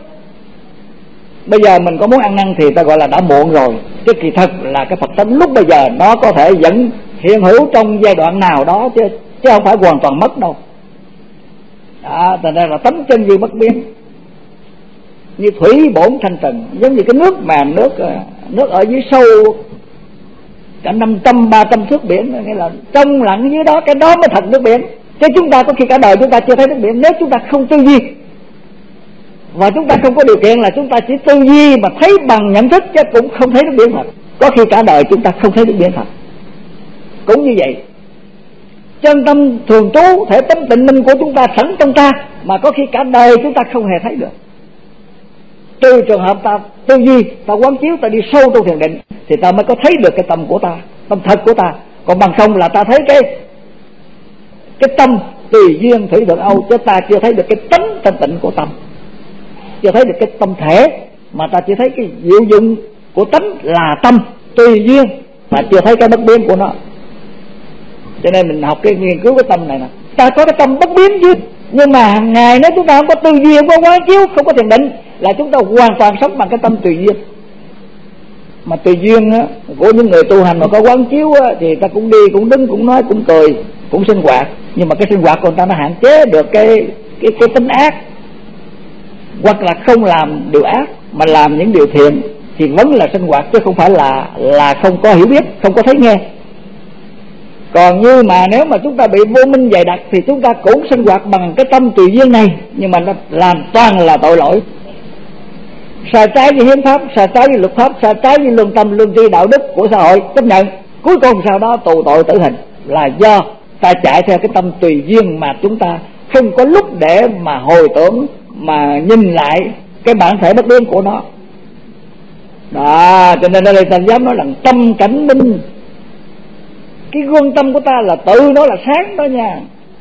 Bây giờ mình có muốn ăn năn thì ta gọi là đã muộn rồi. Chứ kỳ thật là cái Phật tánh lúc bây giờ nó có thể vẫn hiện hữu trong giai đoạn nào đó, chứ chứ không phải hoàn toàn mất đâu. Đó, thành ra là tánh chân như bất biến, như thủy bổn thanh trần, giống như cái nước mà nước nước ở dưới sâu cả năm trăm ba trăm thước biển, nghĩa là trong lặng dưới đó, cái đó mới thật nước biển. Chứ chúng ta có khi cả đời chúng ta chưa thấy nước biển, nếu chúng ta không tư duy, và chúng ta không có điều kiện là chúng ta chỉ tư duy mà thấy bằng nhận thức, chứ cũng không thấy nước biển thật. Có khi cả đời chúng ta không thấy nước biển thật. Cũng như vậy, chân tâm thường trú thể tâm tịnh minh của chúng ta sẵn trong ta, mà có khi cả đời chúng ta không hề thấy được. Trừ trường hợp ta tư duy, ta quán chiếu, ta đi sâu trong thiền định, thì ta mới có thấy được cái tâm của ta, tâm thật của ta. Còn bằng không là ta thấy cái cái tâm tùy duyên thủy thượng âu, chứ ta chưa thấy được cái tánh thanh tịnh của tâm, chưa thấy được cái tâm thể, mà ta chỉ thấy cái diệu dụng của tánh là tâm tùy duyên, mà chưa thấy cái bất biến của nó. Cho nên mình học cái nghiên cứu cái tâm này nè, ta có cái tâm bất biến chứ, nhưng mà hàng ngày nếu chúng ta không có tư duy, không có quán chiếu, không có thiền định, là chúng ta hoàn toàn sống bằng cái tâm tùy duyên. Mà tùy duyên á, của những người tu hành mà có quán chiếu á, thì ta cũng đi, cũng đứng, cũng nói, cũng cười, cũng sinh hoạt. Nhưng mà cái sinh hoạt của người ta nó hạn chế được cái cái cái tính ác, hoặc là không làm điều ác mà làm những điều thiện, thì vẫn là sinh hoạt, chứ không phải là là không có hiểu biết, không có thấy nghe. Còn như mà nếu mà chúng ta bị vô minh dày đặc thì chúng ta cũng sinh hoạt bằng cái tâm tùy duyên này, nhưng mà nó làm toàn là tội lỗi, sai trái với hiến pháp, sai trái với luật pháp, sai trái với lương tâm, lương tri, đạo đức của xã hội chấp nhận. Cuối cùng sau đó tù tội tử hình, là do ta chạy theo cái tâm tùy duyên mà chúng ta không có lúc để mà hồi tưởng, mà nhìn lại cái bản thể bất biến của nó. Đó, cho nên ở đây ta dám nói là tâm cảnh minh. Cái gương tâm của ta là tự nó là sáng đó nha.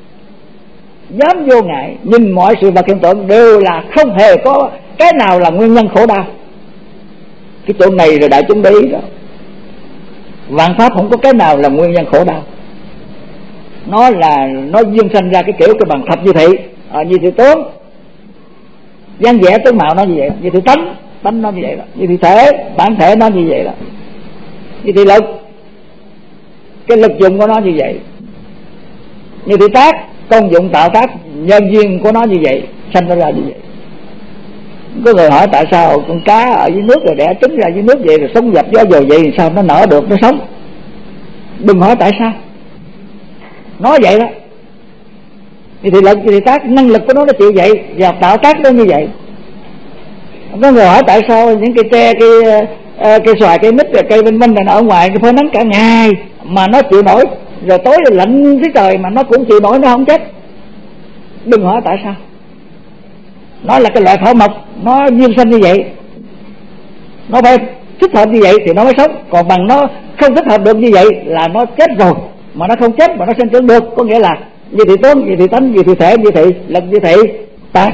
Dám vô ngại, nhìn mọi sự vật hiện tượng đều là không hề có cái nào là nguyên nhân khổ đau. Cái chỗ này rồi đại chúng để ý đó, vạn pháp không có cái nào là nguyên nhân khổ đau. Nó là nó duyên sanh ra cái kiểu cái bằng thập như thị, à, như thị tướng, dáng vẻ tướng mạo nó như vậy, như thị tánh, tánh nó như vậy đó, như thị thể, bản thể nó như vậy đó, như thị lực, cái lực dụng của nó như vậy, như thị tác, công dụng tạo tác, nhân duyên của nó như vậy, sanh nó ra như vậy. Có người hỏi tại sao con cá ở dưới nước rồi đẻ trứng ra dưới nước vậy, rồi sống dập gió dồi vậy, sao nó nở được, nó sống. Đừng hỏi tại sao, nói vậy đó. Thì thì lực, thì tác, năng lực của nó nó chịu vậy, và tạo tác nó như vậy. Có người hỏi tại sao những cây tre, cây cây xoài, cây mít, cây bên bên này ở ngoài nó phải nắng cả ngày mà nó chịu nổi, rồi tối rồi lạnh dưới trời mà nó cũng chịu nổi, nó không chết. Đừng hỏi tại sao, nó là cái loại thảo mộc, nó duyên sanh như vậy, nó phải thích hợp như vậy thì nó mới sống. Còn bằng nó không thích hợp được như vậy là nó chết rồi, mà nó không chết mà nó sinh trưởng được. Có nghĩa là như thị tướng, như thị tánh, như thị thể, như thị lực, như thị tác.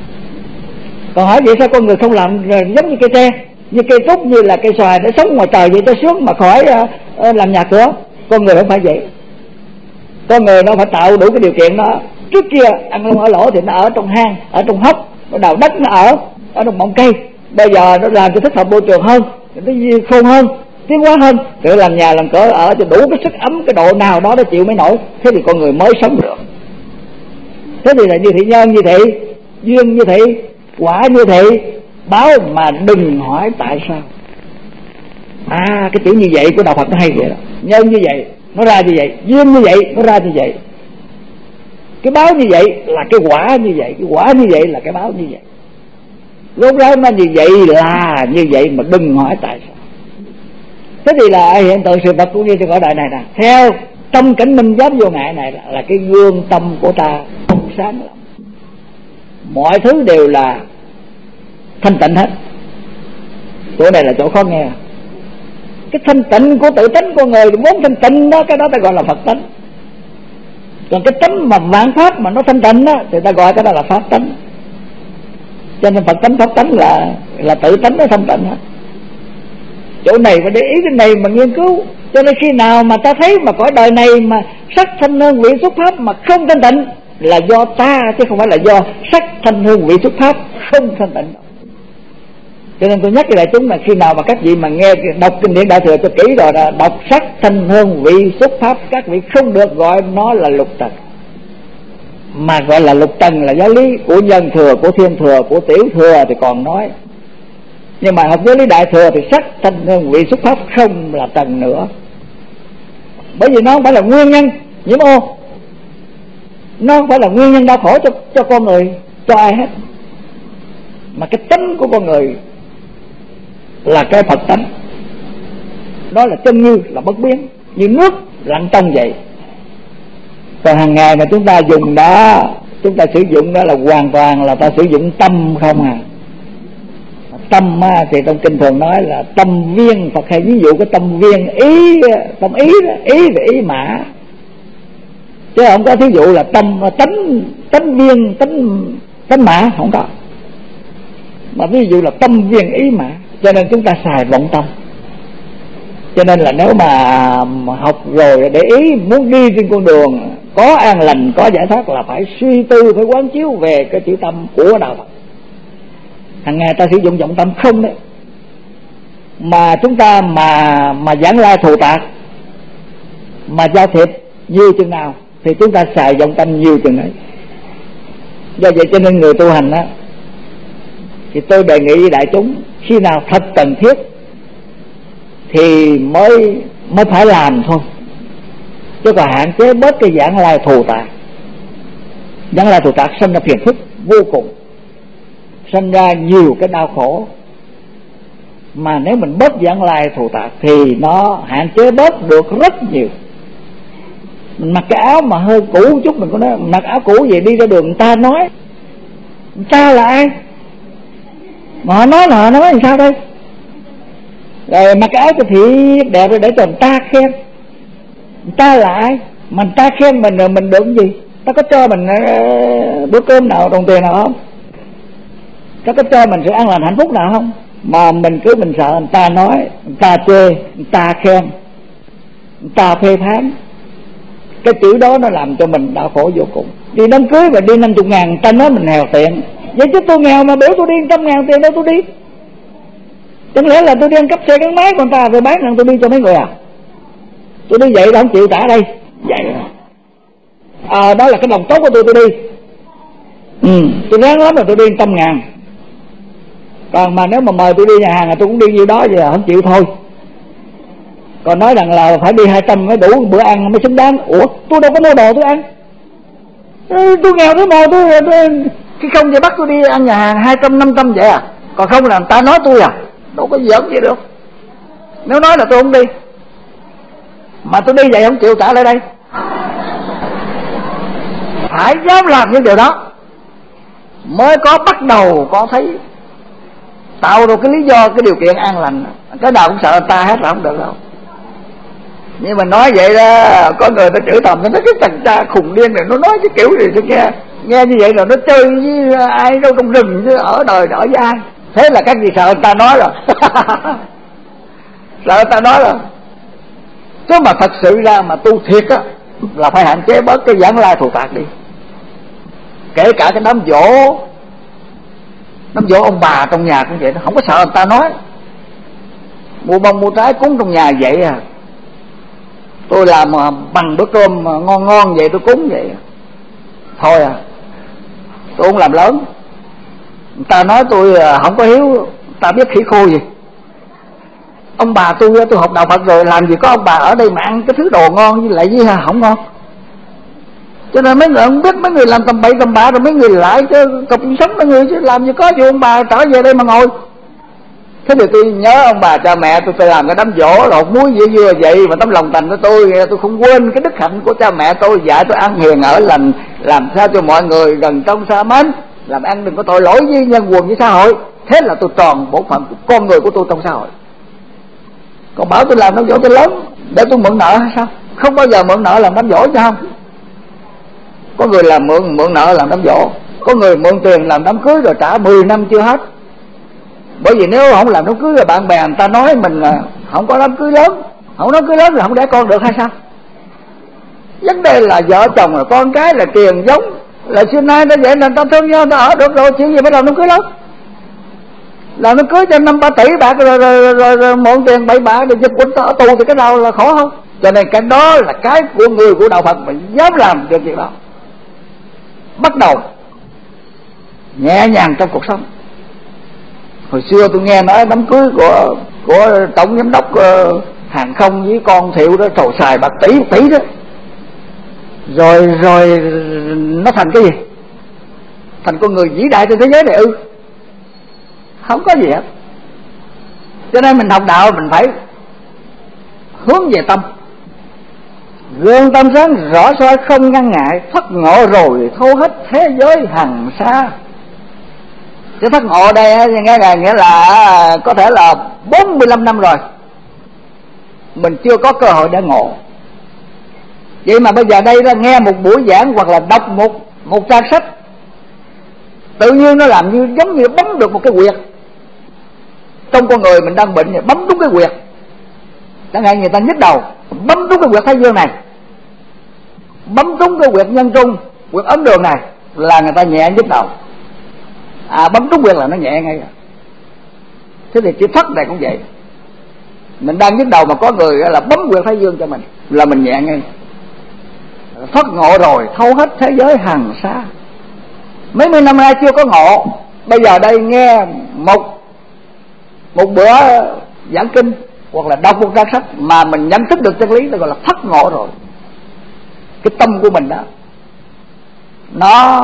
Còn hỏi vậy sao con người không làm giống như cây tre, như cây trúc, như là cây xoài để sống ngoài trời vậy cho sướng mà khỏi uh, làm nhà cửa. Con người không phải vậy. Con người nó phải tạo đủ cái điều kiện đó. Trước kia ăn lông ở lỗ thì nó ở trong hang, ở trong hốc, nó đào đất nó ở ở trong bọng cây. Bây giờ nó làm cho thích hợp môi trường hơn, nó khôn hơn, tiến hóa hơn, tự làm nhà làm cửa ở cho đủ cái sức ấm, cái độ nào đó nó chịu mới nổi. Thế thì con người mới sống được. Thế thì là như thị nhân, như thị duyên, như thị quả, như thị báo, mà đừng hỏi tại sao. À, cái chữ như vậy của đạo Phật nó hay vậy đó. Nhân như vậy nó ra như vậy, duyên như vậy nó ra như vậy, cái báo như vậy là cái quả như vậy, cái quả như vậy là cái báo như vậy. Lúc đó nó như vậy là như vậy, mà đừng hỏi tại sao. Thế thì là hiện tượng sự vật cũng như trên cõi đời này nè, theo tâm cảnh minh giáp vô ngại này là, là cái gương tâm của ta không sáng lắm, mọi thứ đều là thanh tịnh hết. Chỗ này là chỗ khó nghe. Cái thanh tịnh của tự tánh con người vốn thanh tịnh đó, cái đó ta gọi là Phật tánh. Còn cái tánh mà vạn pháp mà nó thanh tịnh đó thì ta gọi cái đó là pháp tánh. Cho nên Phật tánh pháp tánh là là tự tánh nó thanh tịnh hết. Chỗ này phải để ý cái này mà nghiên cứu. Cho nên khi nào mà ta thấy mà cõi đời này mà sắc thanh hương vị xuất pháp mà không thanh tịnh là do ta, chứ không phải là do sắc thanh hương vị xuất pháp không thanh tịnh. Cho nên tôi nhắc với đại chúng là khi nào mà các vị mà nghe đọc kinh điển Đại Thừa cho kỹ rồi là đọc sắc thanh hương vị xuất pháp, các vị không được gọi nó là lục trần, mà gọi là lục trần là giáo lý của nhân thừa, của thiên thừa, của tiểu thừa thì còn nói. Nhưng mà học giáo lý Đại Thừa thì sắc thanh hương vị xuất pháp không là trần nữa. Bởi vì nó không phải là nguyên nhân nhiễm ô, nó không phải là nguyên nhân đau khổ cho, cho con người, cho ai hết. Mà cái tính của con người là cái Phật tánh. Đó là chân như, là bất biến, như nước lặng trong vậy. Còn hàng ngày mà chúng ta dùng đó, chúng ta sử dụng đó là hoàn toàn là ta sử dụng tâm không à. Tâm thì trong kinh thường nói là tâm viên. Phật hay ví dụ cái tâm viên ý, tâm ý đó, ý về ý mã, chứ không có thí dụ là tâm tánh tánh viên tánh tánh mã, không có. Mà ví dụ là tâm viên ý mã. Cho nên chúng ta xài vọng tâm. Cho nên là nếu mà học rồi để ý muốn đi trên con đường có an lành, có giải thoát là phải suy tư, phải quán chiếu về cái chữ tâm của đạo Phật. Hằng ngày ta sử dụng vọng tâm không đấy. Mà chúng ta mà mà giảng lai thù tạc, mà giao thiệp nhiều chừng nào thì chúng ta xài vọng tâm nhiều chừng ấy. Do vậy cho nên người tu hành á, thì tôi đề nghị với đại chúng khi nào thật cần thiết thì mới mới phải làm thôi, chứ còn hạn chế bớt cái giảng lai thù tạc. Giảng lai thù tạc sinh ra phiền phức vô cùng, sinh ra nhiều cái đau khổ. Mà nếu mình bớt giảng lai thù tạc thì nó hạn chế bớt được rất nhiều. Mình mặc cái áo mà hơi cũ chút, mình có nói mặc áo cũ vậy đi ra đường người ta nói người ta là ai mà họ nói là họ nói làm sao đây. Rồi mặc cái áo cho thị đẹp rồi để cho người ta khen. Người ta là ai mà người ta khen mình rồi mình được cái gì? Ta có cho mình uh, bữa cơm nào, đồng tiền nào không? Ta có cho mình sự an lành hạnh phúc nào không? Mà mình cứ mình sợ người ta nói, người ta chê, người ta khen, người ta phê phán. Cái chữ đó nó làm cho mình đau khổ vô cùng. Đi đám cưới mà đi năm mươi ngàn, người ta nói mình nghèo tiền. Vậy chứ tôi nghèo mà biểu tôi đi trăm ngàn tiền đâu tôi đi. Chẳng lẽ là tôi đi ăn cắp xe gắn máy con ta rồi bán rằng tôi đi cho mấy người à? Tôi đi vậy đâu không chịu trả đây. Vậy à, đó là cái lòng tốt của tôi tôi đi. Ừ, tôi ráng lắm mà tôi đi trăm ngàn. Còn mà nếu mà mời tôi đi nhà hàng là tôi cũng đi như đó, vậy là không chịu thôi. Còn nói rằng là phải đi hai trăm mới đủ bữa ăn mới xứng đáng. Ủa tôi đâu có mua đồ tôi ăn. Ừ, tôi nghèo tôi mời tôi, tôi khi không vậy bắt tôi đi ăn nhà hàng hai trăm năm trăm vậy à? Còn không là người ta nói tôi à? Đâu có giỡn gì được. Nếu nói là tôi không đi, mà tôi đi vậy không chịu trả lại đây. Phải dám làm những điều đó mới có bắt đầu có thấy tạo được cái lý do, cái điều kiện an lành. Cái nào cũng sợ người ta hết là không được đâu. Nhưng mà nói vậy đó, có người ta chửi thầm, nó nói cái thằng cha khùng điên này nó nói cái kiểu gì tôi nghe. Nghe như vậy rồi nó chơi với ai đâu trong rừng chứ ở đời ở với ai. Thế là các gì sợ người ta nói rồi. Sợ người ta nói rồi. Chứ mà thật sự ra mà tu thiệt á là phải hạn chế bớt cái giảng lai thù tạc đi. Kể cả cái đám dỗ, đám dỗ ông bà trong nhà cũng vậy đó, không có sợ người ta nói. Mua bông mua trái cúng trong nhà vậy à. Tôi làm mà bằng bữa cơm mà ngon ngon vậy tôi cúng vậy thôi à, tôi không làm lớn. Người ta nói tôi không có hiếu, ta biết khỉ khô gì. Ông bà tôi tôi học đạo Phật rồi, làm gì có ông bà ở đây mà ăn cái thứ đồ ngon với lại với không ngon. Cho nên mấy người không biết, mấy người làm tầm bậy tầm bạ rồi mấy người lại chứ cục sống mấy người chứ làm gì có gì ông bà trở về đây mà ngồi. Thế thì tôi nhớ ông bà cha mẹ tôi, tôi làm cái đám dỗ lột muối dưa dưa vậy mà tấm lòng thành của tôi, tôi không quên cái đức hạnh của cha mẹ tôi dạy tôi ăn hiền ở lành, làm sao cho mọi người gần trong xa mến. làm ăn đừng có tội lỗi với nhân quần với xã hội, thế là tôi tròn bổn phận của con người của tôi trong xã hội. Còn bảo tôi làm đám dỗ tôi lớn để tôi mượn nợ hay sao? Không bao giờ mượn nợ làm đám dỗ cho không. Có người làm mượn mượn nợ làm đám dỗ, có người mượn tiền làm đám cưới rồi trả mười năm chưa hết. Bởi vì nếu không làm đám cưới rồi bạn bè người ta nói mình là không có đám cưới lớn, không đám cưới lớn rồi không đẻ con được hay sao? Vấn đề là vợ chồng là con cái là tiền giống là xưa nay nó vậy, là ta thương nhau ta ở được rồi, chuyện gì phải làm đám cưới lớn. Làm đám cưới cho năm ba tỷ bạc rồi, rồi, rồi, rồi, rồi mượn tiền bảy bạc rồi dịch quýnh ở tù thì cái nào là khó không? Cho nên cái đó là cái của người của đạo Phật mình dám làm được việc đó. Bắt đầu nhẹ nhàng trong cuộc sống. Hồi xưa tôi nghe nói đám cưới của của tổng giám đốc uh, hàng không với con Thiệu đó, trầu xài bạc tỷ tỷ đó, rồi rồi nó thành cái gì? Thành con người vĩ đại trên thế giới này ư? Ừ. Không có gì hết. Cho nên mình học đạo mình phải hướng về tâm, gương tâm sáng rõ soi không ngăn ngại, thoát ngộ rồi thâu hết thế giới hằng xa. Cái thoát ngộ đây nghe là nghĩa là có thể là bốn mươi lăm năm rồi mình chưa có cơ hội để ngộ. Vậy mà bây giờ đây là nghe một buổi giảng hoặc là đọc một một trang sách, tự nhiên nó làm như giống như bấm được một cái quyệt trong con người mình đang bệnh, bấm đúng cái quyệt. Chẳng hạn người ta nhức đầu, bấm đúng cái quyệt thái dương này, bấm đúng cái quyệt nhân trung, quyệt ấm đường này là người ta nhẹ nhức đầu. À bấm đúng quyệt là nó nhẹ ngay. Thế thì chữ thoát này cũng vậy. Mình đang nhức đầu mà có người là bấm quyệt thái dương cho mình là mình nhẹ ngay. Thoát ngộ rồi thâu hết thế giới hằng xa. Mấy mươi năm nay chưa có ngộ, bây giờ đây nghe một một bữa giảng kinh hoặc là đọc một trang sách mà mình nhận thức được chân lý, nó gọi là thoát ngộ rồi. Cái tâm của mình đó nó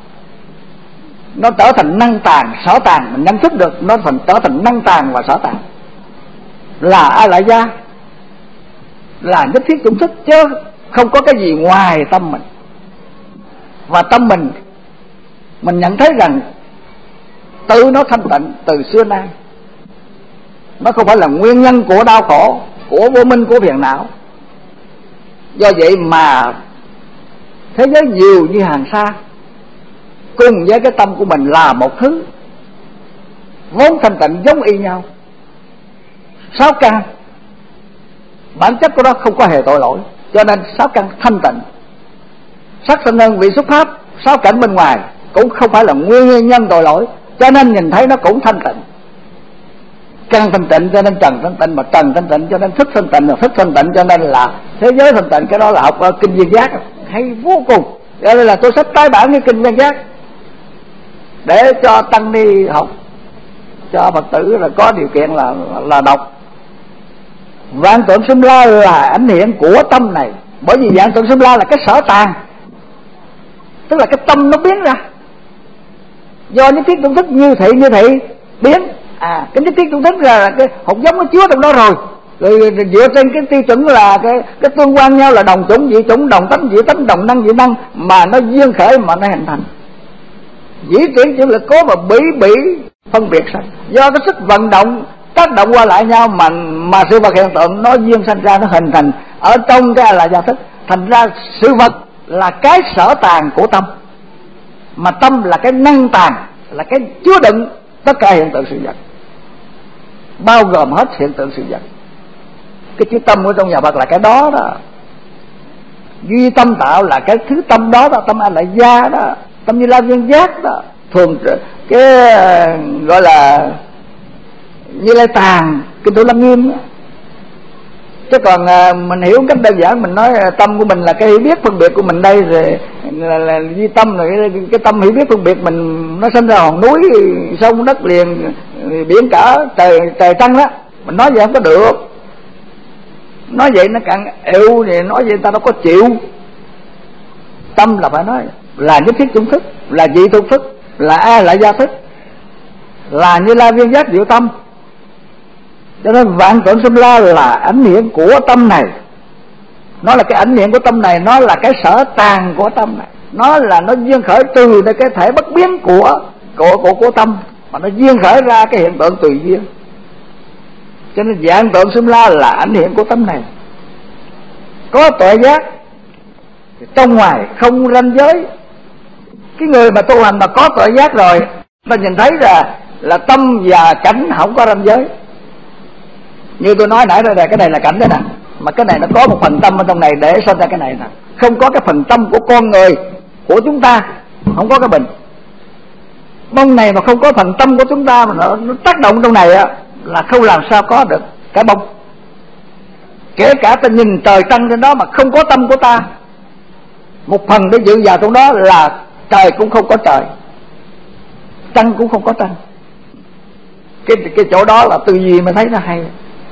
nó trở thành năng tàng sở tàng, mình nhận thức được nó thành trở thành năng tàng và sở tàng. Là A Lại Gia, là nhất thiết chủng thức, chứ không có cái gì ngoài tâm mình. Và tâm mình mình nhận thấy rằng tự nó thanh tịnh từ xưa nay, nó không phải là nguyên nhân của đau khổ, của vô minh, của phiền não. Do vậy mà thế giới nhiều như hàng xa, cùng với cái tâm của mình là một thứ vốn thanh tịnh giống y nhau. Sáu căn bản chất của nó không có hề tội lỗi, cho nên sáu căn thanh tịnh. Sắc thanh hơn vị xuất pháp, sáu cảnh bên ngoài cũng không phải là nguyên nhân tội lỗi, cho nên nhìn thấy nó cũng thanh tịnh. Căn thanh tịnh cho nên trần thanh tịnh, mà trần thanh tịnh cho nên thức thanh tịnh, mà thức thanh tịnh cho nên là thế giới thanh tịnh. Cái đó là học ở kinh Viên Giác hay vô cùng. Cho nên là tôi sắp tái bản cái kinh Viên Giác để cho tăng ni học, cho Phật tử là có điều kiện là là đọc. Vạn tượng xâm la là ảnh hiện của tâm này, bởi vì vạn tượng xâm la là cái sở tàng, tức là cái tâm nó biến ra do nhất thiết chủng thức như thị như thị biến. À cái nhất thiết chủng thức là cái hột giống nó chứa trong đó rồi, rồi, rồi dựa trên cái tiêu chuẩn là cái cái tương quan nhau là đồng chủng dị chủng, đồng tánh dị tánh, đồng năng dị năng, mà nó duyên khởi mà nó hình thành. Dĩ chuyển chữ lực cố mà bị bị phân biệt sanh, do cái sức vận động tác động qua lại nhau mà mà sự vật hiện tượng nó duyên sanh ra, nó hình thành ở trong cái là gia thức. Thành ra sự vật là cái sở tàng của tâm, mà tâm là cái năng tàng, là cái chứa đựng tất cả hiện tượng sự vật, bao gồm hết hiện tượng sự vật. Cái chữ tâm của trong nhà Phật là cái đó đó. Duy tâm tạo là cái thứ tâm đó đó, tâm A Lại Gia đó, tâm Như Lai Viên Giác đó. Thường cái gọi là Như Lai Tàng, Kinh Thủ Lâm Nghiêm đó. Chứ còn mình hiểu cách đơn giản, mình nói tâm của mình là cái hiểu biết phân biệt của mình đây, rồi là, là duy tâm là cái, cái tâm hiểu biết phân biệt mình, nó sinh ra hòn núi, sông, đất liền, biển cả, trời trời trăng đó. Mình nói vậy không có được, nói vậy nó càng eo, thì nói vậy ta đâu có chịu. Tâm là phải nói là nhất thiết chủng thức, là dị thuộc thức, là A Lại Gia thức, là Như Lai Viên Giác diệu tâm. Cho nên vạn tượng xâm la là ảnh hiện của tâm này, nó là cái ảnh hiện của tâm này, nó là cái sở tàng của tâm này. Nó là nó duyên khởi từ cái thể bất biến của của của của tâm, mà nó duyên khởi ra cái hiện tượng tùy duyên. Cho nên dạng tượng xưng la là ảnh hiện của tâm này. Có tuệ giác thì trong ngoài không ranh giới. Cái người mà tu hành mà có tuệ giác rồi, ta nhìn thấy là là tâm và cảnh không có ranh giới. Như tôi nói nãy rồi, cái này là cảnh đấy nè, mà cái này nó có một phần tâm ở trong này để sinh ra cái này nè. Không có cái phần tâm của con người, của chúng ta, không có cái bình. Bông này mà không có phần tâm của chúng ta mà nó, nó tác động trong này á, là không làm sao có được cái bông. Kể cả ta nhìn trời trăng trên đó mà không có tâm của ta, một phần để dự vào trong đó là trời cũng không có trời, trăng cũng không có trăng. Cái, cái chỗ đó là tư duy mà thấy nó hay.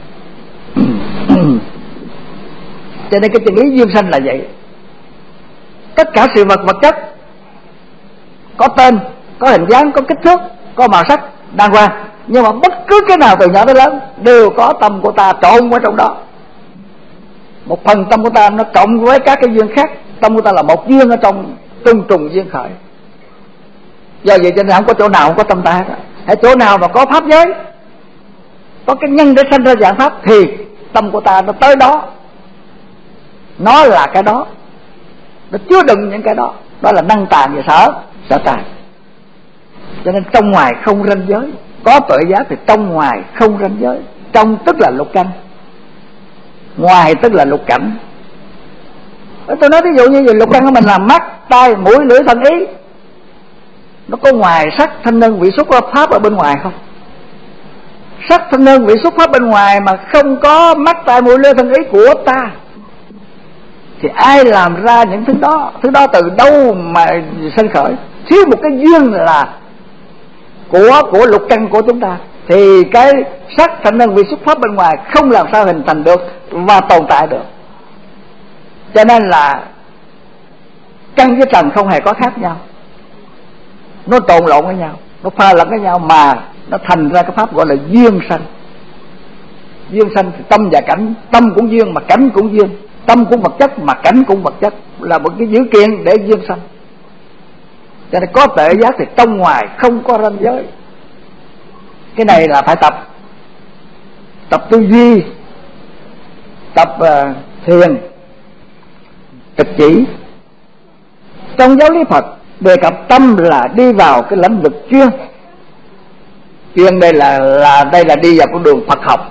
Cho nên cái chân lý duyên sanh là vậy. Tất cả sự vật vật chất có tên, có hình dáng, có kích thước, có màu sắc đàng hoàng, nhưng mà bất cứ cái nào từ nhỏ tới lớn đều có tâm của ta trộn ở trong đó. Một phần tâm của ta nó cộng với các cái duyên khác. Tâm của ta là một duyên ở trong trung trùng duyên khởi. Do vậy cho nên không có chỗ nào không có tâm ta hết. Hãy chỗ nào mà có pháp giới, có cái nhân để sanh ra dạng pháp, thì tâm của ta nó tới đó. Nó là cái đó, nó chứa đựng những cái đó. Đó là năng tàng và sở sở tàng. Cho nên trong ngoài không ranh giới. Có tuệ giác thì trong ngoài không ranh giới. Trong tức là lục căn, ngoài tức là lục cảnh. Tôi nói ví dụ như vậy, lục căn của mình là mắt, tai, mũi, lưỡi, thân, ý. Nó có ngoài sắc, thanh âm, vị xúc pháp ở bên ngoài không? Sắc, thanh âm, vị xúc pháp bên ngoài mà không có mắt, tai, mũi, lưỡi, thân, ý của ta, thì ai làm ra những thứ đó? Thứ đó từ đâu mà sanh khởi? Thiếu một cái duyên là của của lục căn của chúng ta, thì cái sắc, thanh âm, vị xúc pháp bên ngoài không làm sao hình thành được và tồn tại được. Cho nên là căn với trần không hề có khác nhau, nó trộn lộn với nhau, nó pha lẫn với nhau mà nó thành ra cái pháp gọi là duyên sanh. Duyên sanh thì tâm và cảnh, tâm cũng duyên mà cảnh cũng duyên, tâm cũng vật chất mà cảnh cũng vật chất, là một cái dữ kiện để duyên sanh. Cho nên có tuệ giác thì trong ngoài không có ranh giới. Cái này là phải tập, tập tư duy, tập uh, thiền, trực chỉ. Trong giáo lý Phật đề cập tâm là đi vào cái lĩnh vực chuyên. Chuyên đây là là đây là đi vào con đường Phật học.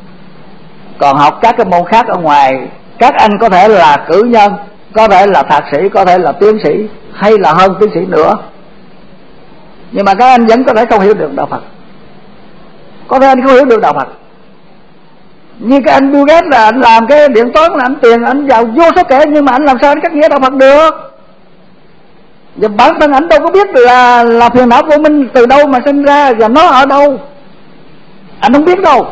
Còn học các cái môn khác ở ngoài, các anh có thể là cử nhân, có thể là thạc sĩ, có thể là tiến sĩ, hay là hơn tiến sĩ nữa, nhưng mà các anh vẫn có thể không hiểu được đạo Phật. Có thể anh không hiểu được đạo Phật. Như cái anh Bill Gates là anh làm cái điện toán, là anh tiền anh giàu vô số kể, nhưng mà anh làm sao anh cắt nghĩa đạo Phật được? Và bản thân anh đâu có biết là là phiền não vô minh từ đâu mà sinh ra và nó ở đâu, anh không biết đâu.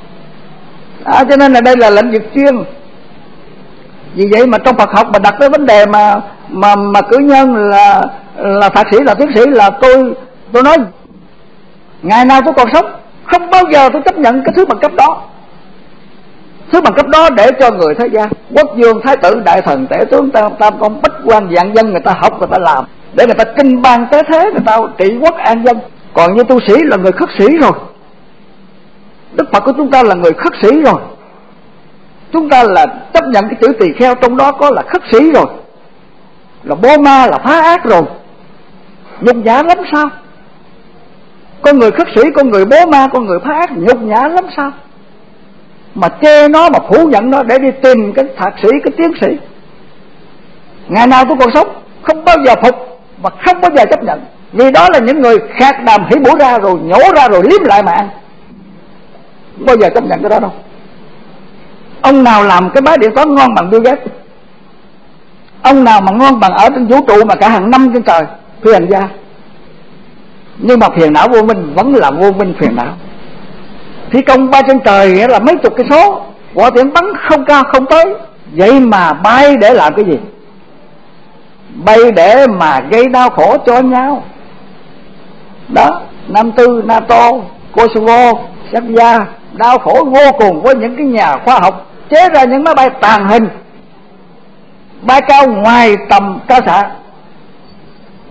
À, cho nên là đây là lĩnh vực chuyên. Vì vậy mà trong Phật học mà đặt cái vấn đề mà mà mà cử nhân là là thạc sĩ, là tiến sĩ, là tôi tôi nói ngày nào tôi còn sống không bao giờ tôi chấp nhận cái thứ bằng cấp đó. Thứ bằng cấp đó để cho người thế gian, quốc vương, thái tử, đại thần, tể tướng, tam, tam công, bách quan, vạn dân người ta học, người ta làm để người ta kinh ban tế thế, người ta trị quốc an dân. Còn như tu sĩ là người khất sĩ rồi. Đức Phật của chúng ta là người khất sĩ rồi. Chúng ta là chấp nhận cái chữ tỳ kheo trong đó có là khất sĩ rồi, là bố ma, là phá ác rồi. Nhục nhã lắm sao? Con người khất sĩ, con người bố ma, con người phá ác, nhục nhã lắm sao? Mà chê nó, mà phủ nhận nó để đi tìm cái thạc sĩ, cái tiến sĩ. Ngày nào tôi còn sống không bao giờ phục và không bao giờ chấp nhận. Vì đó là những người khạc đàm hỉ bổ ra rồi nhổ ra rồi liếm lại mà ăn. Không bao giờ chấp nhận cái đó đâu. Ông nào làm cái máy điện toán ngon bằng Bill Gates? Ông nào mà ngon bằng ở trên vũ trụ mà cả hàng năm trên trời phi hành gia? Nhưng mà phiền não vô minh vẫn là vô minh phiền não. Thi công bay trên trời nghĩa là mấy chục cây số, quả tiễn bắn không cao không tới. Vậy mà bay để làm cái gì? Bay để mà gây đau khổ cho nhau. Đó, Nam Tư, NATO, Kosovo, Serbia đau khổ vô cùng với những cái nhà khoa học chế ra những máy bay tàng hình, bay cao ngoài tầm cao xạ,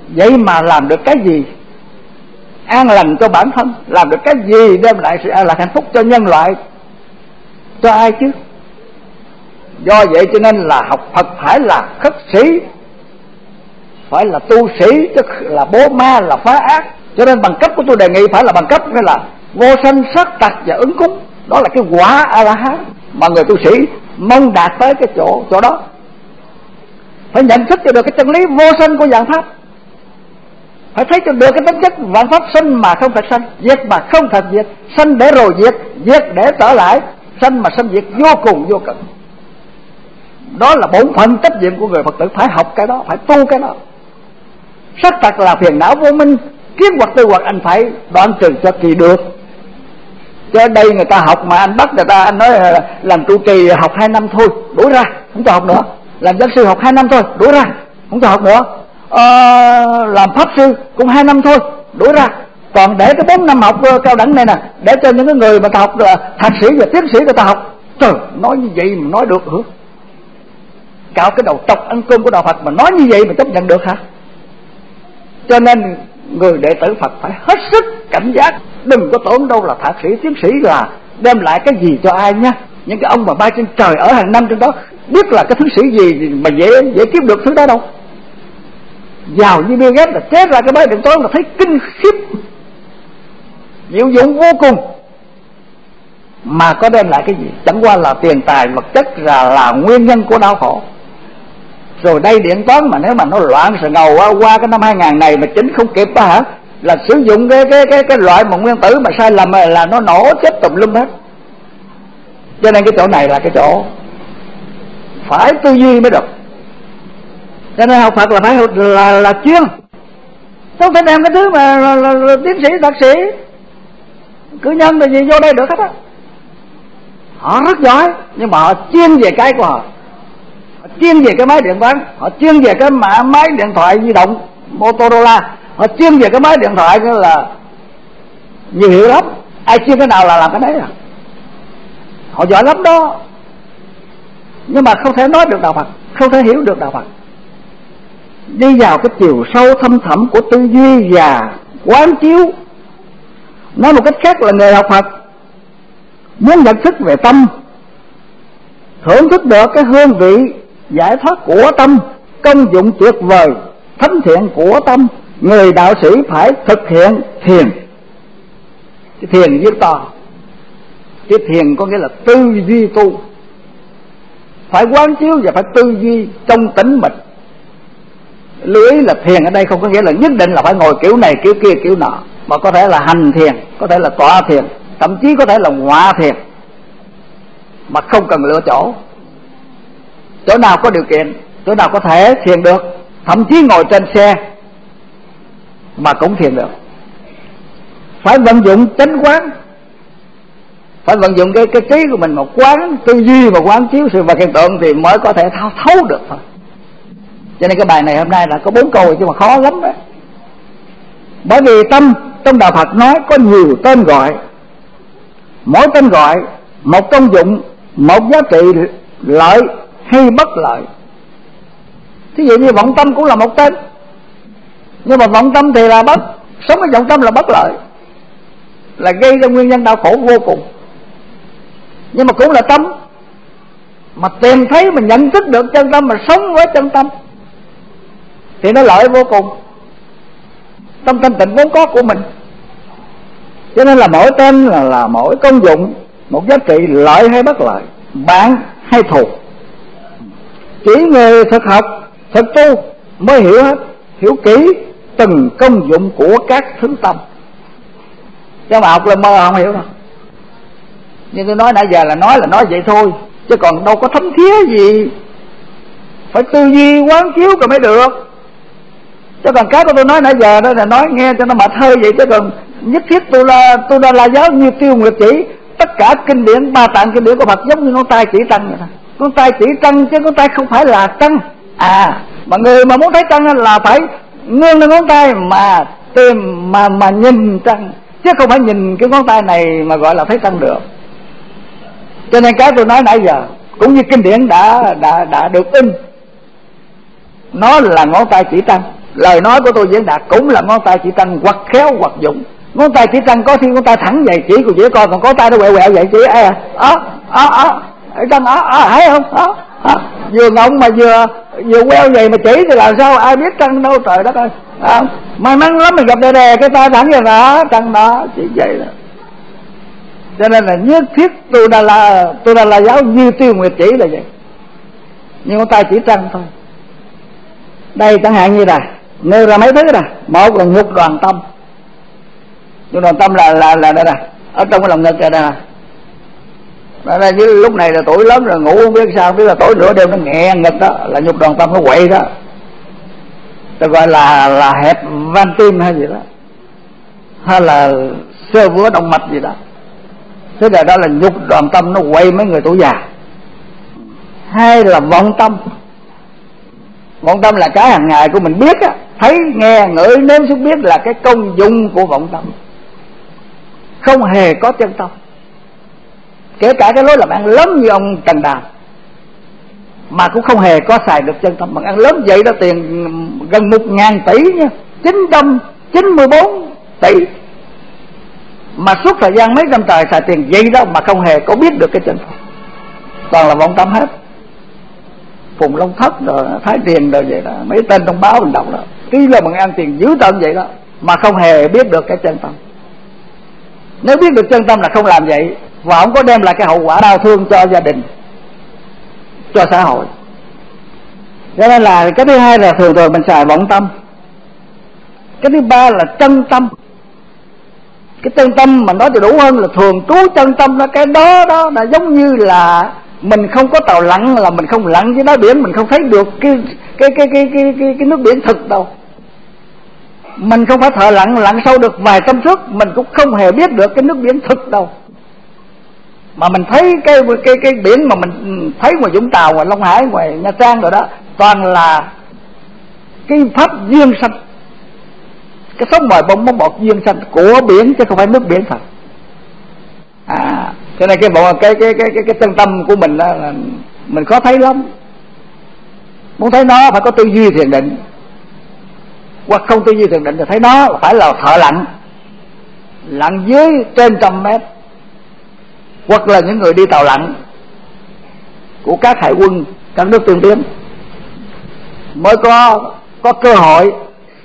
Vậy mà làm được cái gì an lành cho bản thân, làm được cái gì đem lại sự an lạc hạnh phúc cho nhân loại, cho ai chứ? Do vậy cho nên là học Phật phải là khất sĩ, phải là tu sĩ, chứ là bố ma, là phá ác. Cho nên bằng cấp của tôi đề nghị phải là bằng cấp phải là vô sanh sát tặc và ứng cúng. Đó là cái quả A-la-hán mà người tu sĩ mong đạt tới cái chỗ chỗ đó. Phải nhận thức cho được cái chân lý vô sanh của vạn pháp, phải thấy cho được cái tính chất vạn pháp sanh mà không thật sanh, diệt mà không thật diệt, sanh để rồi diệt, diệt để trở lại, sanh mà sanh diệt vô cùng vô cực. Đó là bổn phận trách nhiệm của người Phật tử, phải học cái đó, phải tu cái đó. Sắc tặc là phiền não vô minh, kiến hoặc tư hoặc anh phải đoạn trừ cho kỳ được. Chứ ở đây người ta học mà anh bắt người ta, anh nói làm trụ trì học hai năm thôi, đuổi ra, không cho học nữa. Làm giáo sư học hai năm thôi, đuổi ra, không cho học nữa. Ờ, làm pháp sư cũng hai năm thôi, đuổi ra. Còn để cái bốn năm học cao đẳng này nè, để cho những cái người mà ta học thạc sĩ và tiến sĩ người ta học. Trời, nói như vậy mà nói được hả? Cạo cái đầu tộc ăn cơm của đạo Phật mà nói như vậy mà chấp nhận được hả? Cho nên người đệ tử Phật phải hết sức cảnh giác, đừng có tưởng đâu là thạc sĩ tiến sĩ là đem lại cái gì cho ai nha. Những cái ông mà bay trên trời ở hàng năm trên đó biết là cái thứ sĩ gì mà dễ dễ kiếm được thứ đó đâu. Giàu như Bill Gates là chế ra cái máy điện toán mà thấy kinh khiếp, diệu dụng vô cùng, mà có đem lại cái gì? Chẳng qua là tiền tài vật chất là là nguyên nhân của đau khổ. Rồi đây điện toán mà nếu mà nó loạn sợ ngầu qua, qua cái năm hai nghìn này mà chỉnh không kịp đó hả, là sử dụng cái cái cái cái loại một nguyên tử mà sai lầm là nó nổ chết tùm lum hết. Cho nên cái chỗ này là cái chỗ phải tư duy mới được. Cho nên học Phật là phải là, là, là chuyên, không thể đem cái thứ mà là, là, là tiến sĩ thạc sĩ cử nhân là gì vô đây được hết á. Họ rất giỏi nhưng mà họ chuyên về cái của họ, họ chuyên về cái máy điện toán, họ chuyên về cái mã máy điện thoại di động Motorola, họ chuyên về cái máy điện thoại đó là nhiều hiệu lắm. Ai chuyên cái nào là làm cái đấy à. Họ giỏi lắm đó, nhưng mà không thể nói được đạo Phật, không thể hiểu được đạo Phật. Đi vào cái chiều sâu thâm thẳm của tư duy và quán chiếu. Nói một cách khác là người học Phật muốn nhận thức về tâm, thưởng thức được cái hương vị giải thoát của tâm, công dụng tuyệt vời thánh thiện của tâm, người đạo sĩ phải thực hiện thiền. Cái thiền viết to, cái thiền có nghĩa là tư duy tu, phải quán chiếu và phải tư duy trong tĩnh mịch. Lưu ý là thiền ở đây không có nghĩa là nhất định là phải ngồi kiểu này kiểu kia kiểu nọ, mà có thể là hành thiền, có thể là tọa thiền, thậm chí có thể là ngọa thiền, mà không cần lựa chỗ. Chỗ nào có điều kiện, chỗ nào có thể thiền được, thậm chí ngồi trên xe mà cũng thiền được. Phải vận dụng chánh quán, phải vận dụng cái cái trí của mình mà quán tư duy và quán chiếu sự vật hiện tượng thì mới có thể thấu thấu được thôi. Cho nên cái bài này hôm nay là có bốn câu chứ mà khó lắm đấy. Bởi vì tâm trong đạo Phật nói có nhiều tên gọi, mỗi tên gọi một công dụng, một giá trị lợi hay bất lợi. Thí dụ như vọng tâm cũng là một tên, nhưng mà vọng tâm thì là bất, sống với vọng tâm là bất lợi, là gây ra nguyên nhân đau khổ vô cùng. Nhưng mà cũng là tâm, mà tìm thấy mình nhận thức được chân tâm mà sống với chân tâm thì nó lợi vô cùng. Tâm thanh tịnh vốn có của mình. Cho nên là mỗi tên là, là mỗi công dụng, một giá trị lợi hay bất lợi, bạn hay thù. Chỉ người thực học, thực tu mới hiểu hết, hiểu kỹ từng công dụng của các thứ tâm. Chứ mà học là mơ không hiểu đâu. Nhưng tôi nói nãy giờ là nói là nói vậy thôi, chứ còn đâu có thấm thía gì. Phải tư duy quán chiếu rồi mới được. Chứ còn cái của tôi nói nãy giờ đó là nói nghe cho nó mệt hơi vậy. Chứ còn nhất thiết tôi là tôi đã là giáo như Tiêu Nguyệt chỉ tất cả kinh điển, ba tạng kinh điển của Phật giống như ngón tay chỉ trăng vậy. Ngón tay chỉ trăng chứ ngón tay không phải là trăng. À, mà người mà muốn thấy trăng là phải nương lên ngón tay mà tìm mà mà nhìn trăng, chứ không phải nhìn cái ngón tay này mà gọi là thấy trăng được. Cho nên cái tôi nói nãy giờ cũng như kinh điển đã đã đã được in, nó là ngón tay chỉ trăng, Lời nói của tôi diễn đạt cũng là ngón tay chỉ trăng hoặc khéo hoặc dụng. Ngón tay chỉ trăng có khi ngón tay thẳng vậy chỉ của dễ con, còn có tay nó quẹo quẹo vậy chỉ ai à đó đó đó trăng đó thấy không đó, đó. Vừa ngọng mà vừa vừa queo vậy mà chỉ thì làm sao ai biết trăng đâu, trời đất ơi. À, may mắn lắm mình gặp đề đề cái tay thẳng vậy đó, trăng đó chỉ vậy đó. Cho nên là nhất thiết tôi đã là tôi đã là giáo như Tiêu Nguyệt chỉ là vậy, nhưng ngón tay chỉ trăng thôi. Đây chẳng hạn như là nêu ra mấy thứ nè. Một là nhục đoàn tâm. Nhục đoàn tâm là là là đây nè, ở trong cái lòng ngực này nè. Đó là như lúc này là tuổi lớn rồi, ngủ không biết sao, biết là tối nửa đêm nó nghẹ ngực đó, là nhục đoàn tâm nó quậy đó. Tôi gọi là là hẹp van tim hay gì đó, hay là sơ vữa động mạch gì đó. Thế là đó là nhục đoàn tâm nó quậy mấy người tuổi già. Hai là vọng tâm. Vọng tâm là cái hàng ngày của mình biết á, thấy nghe ngửi nếm xúc biết là cái công dụng của vọng tâm, không hề có chân tâm. Kể cả cái lối làm ăn lớn như ông Trần Đào mà cũng không hề có xài được chân tâm. Bằng ăn lớn vậy đó, tiền gần một ngàn tỷ nha, chín trăm chín mươi bốn tỷ, mà suốt thời gian mấy năm trời xài tiền vậy đó mà không hề có biết được cái chân tâm, toàn là vọng tâm hết. Phùng Long Thất rồi Thái Điền rồi vậy đó, mấy tên trong báo mình đọc đó, tuy là bằng ăn tiền dữ tợn vậy đó mà không hề biết được cái chân tâm. Nếu biết được chân tâm là không làm vậy, và không có đem lại cái hậu quả đau thương cho gia đình, cho xã hội. Cho nên là cái thứ hai là thường thường mình xài vọng tâm. Cái thứ ba là chân tâm. Cái chân tâm mà nói thì đủ hơn là thường trú chân tâm đó. Cái đó đó là giống như là mình không có tàu lặn, là mình không lặn dưới đáy biển, mình không thấy được cái cái cái cái cái cái, cái nước biển thực đâu. Mình không phải thợ lặn lặn sâu được vài trăm thước, mình cũng không hề biết được cái nước biển thực đâu. Mà mình thấy cái cái cái biển mà mình thấy ngoài Vũng Tàu, ngoài Long Hải, ngoài Nha Trang rồi đó, toàn là cái pháp duyên sanh, cái sống mồi bông bóng bọt duyên sanh của biển chứ không phải nước biển thật. À, cho nên cái bộ cái cái cái cái cái chân tâm của mình đó là mình khó thấy lắm. Muốn thấy nó phải có tư duy thiền định, hoặc không tư duy thiền định thì thấy nó phải là thợ lặn, lặn dưới trên trăm mét, hoặc là những người đi tàu lặn của các hải quân các nước tiên tiến mới có có cơ hội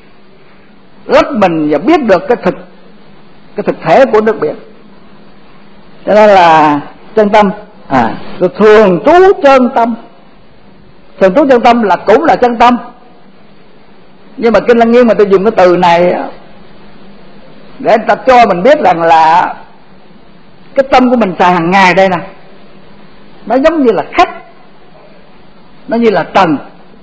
lấp mình và biết được cái thực cái thực thể của nước biển. Cho nên là chân tâm à, rồi thường trú chân tâm. Thường trú chân tâm là cũng là chân tâm, nhưng mà Kinh Lăng Nghiêm mà tôi dùng cái từ này để ta cho mình biết rằng là cái tâm của mình xài hàng ngày đây nè, nó giống như là khách, nó như là trần,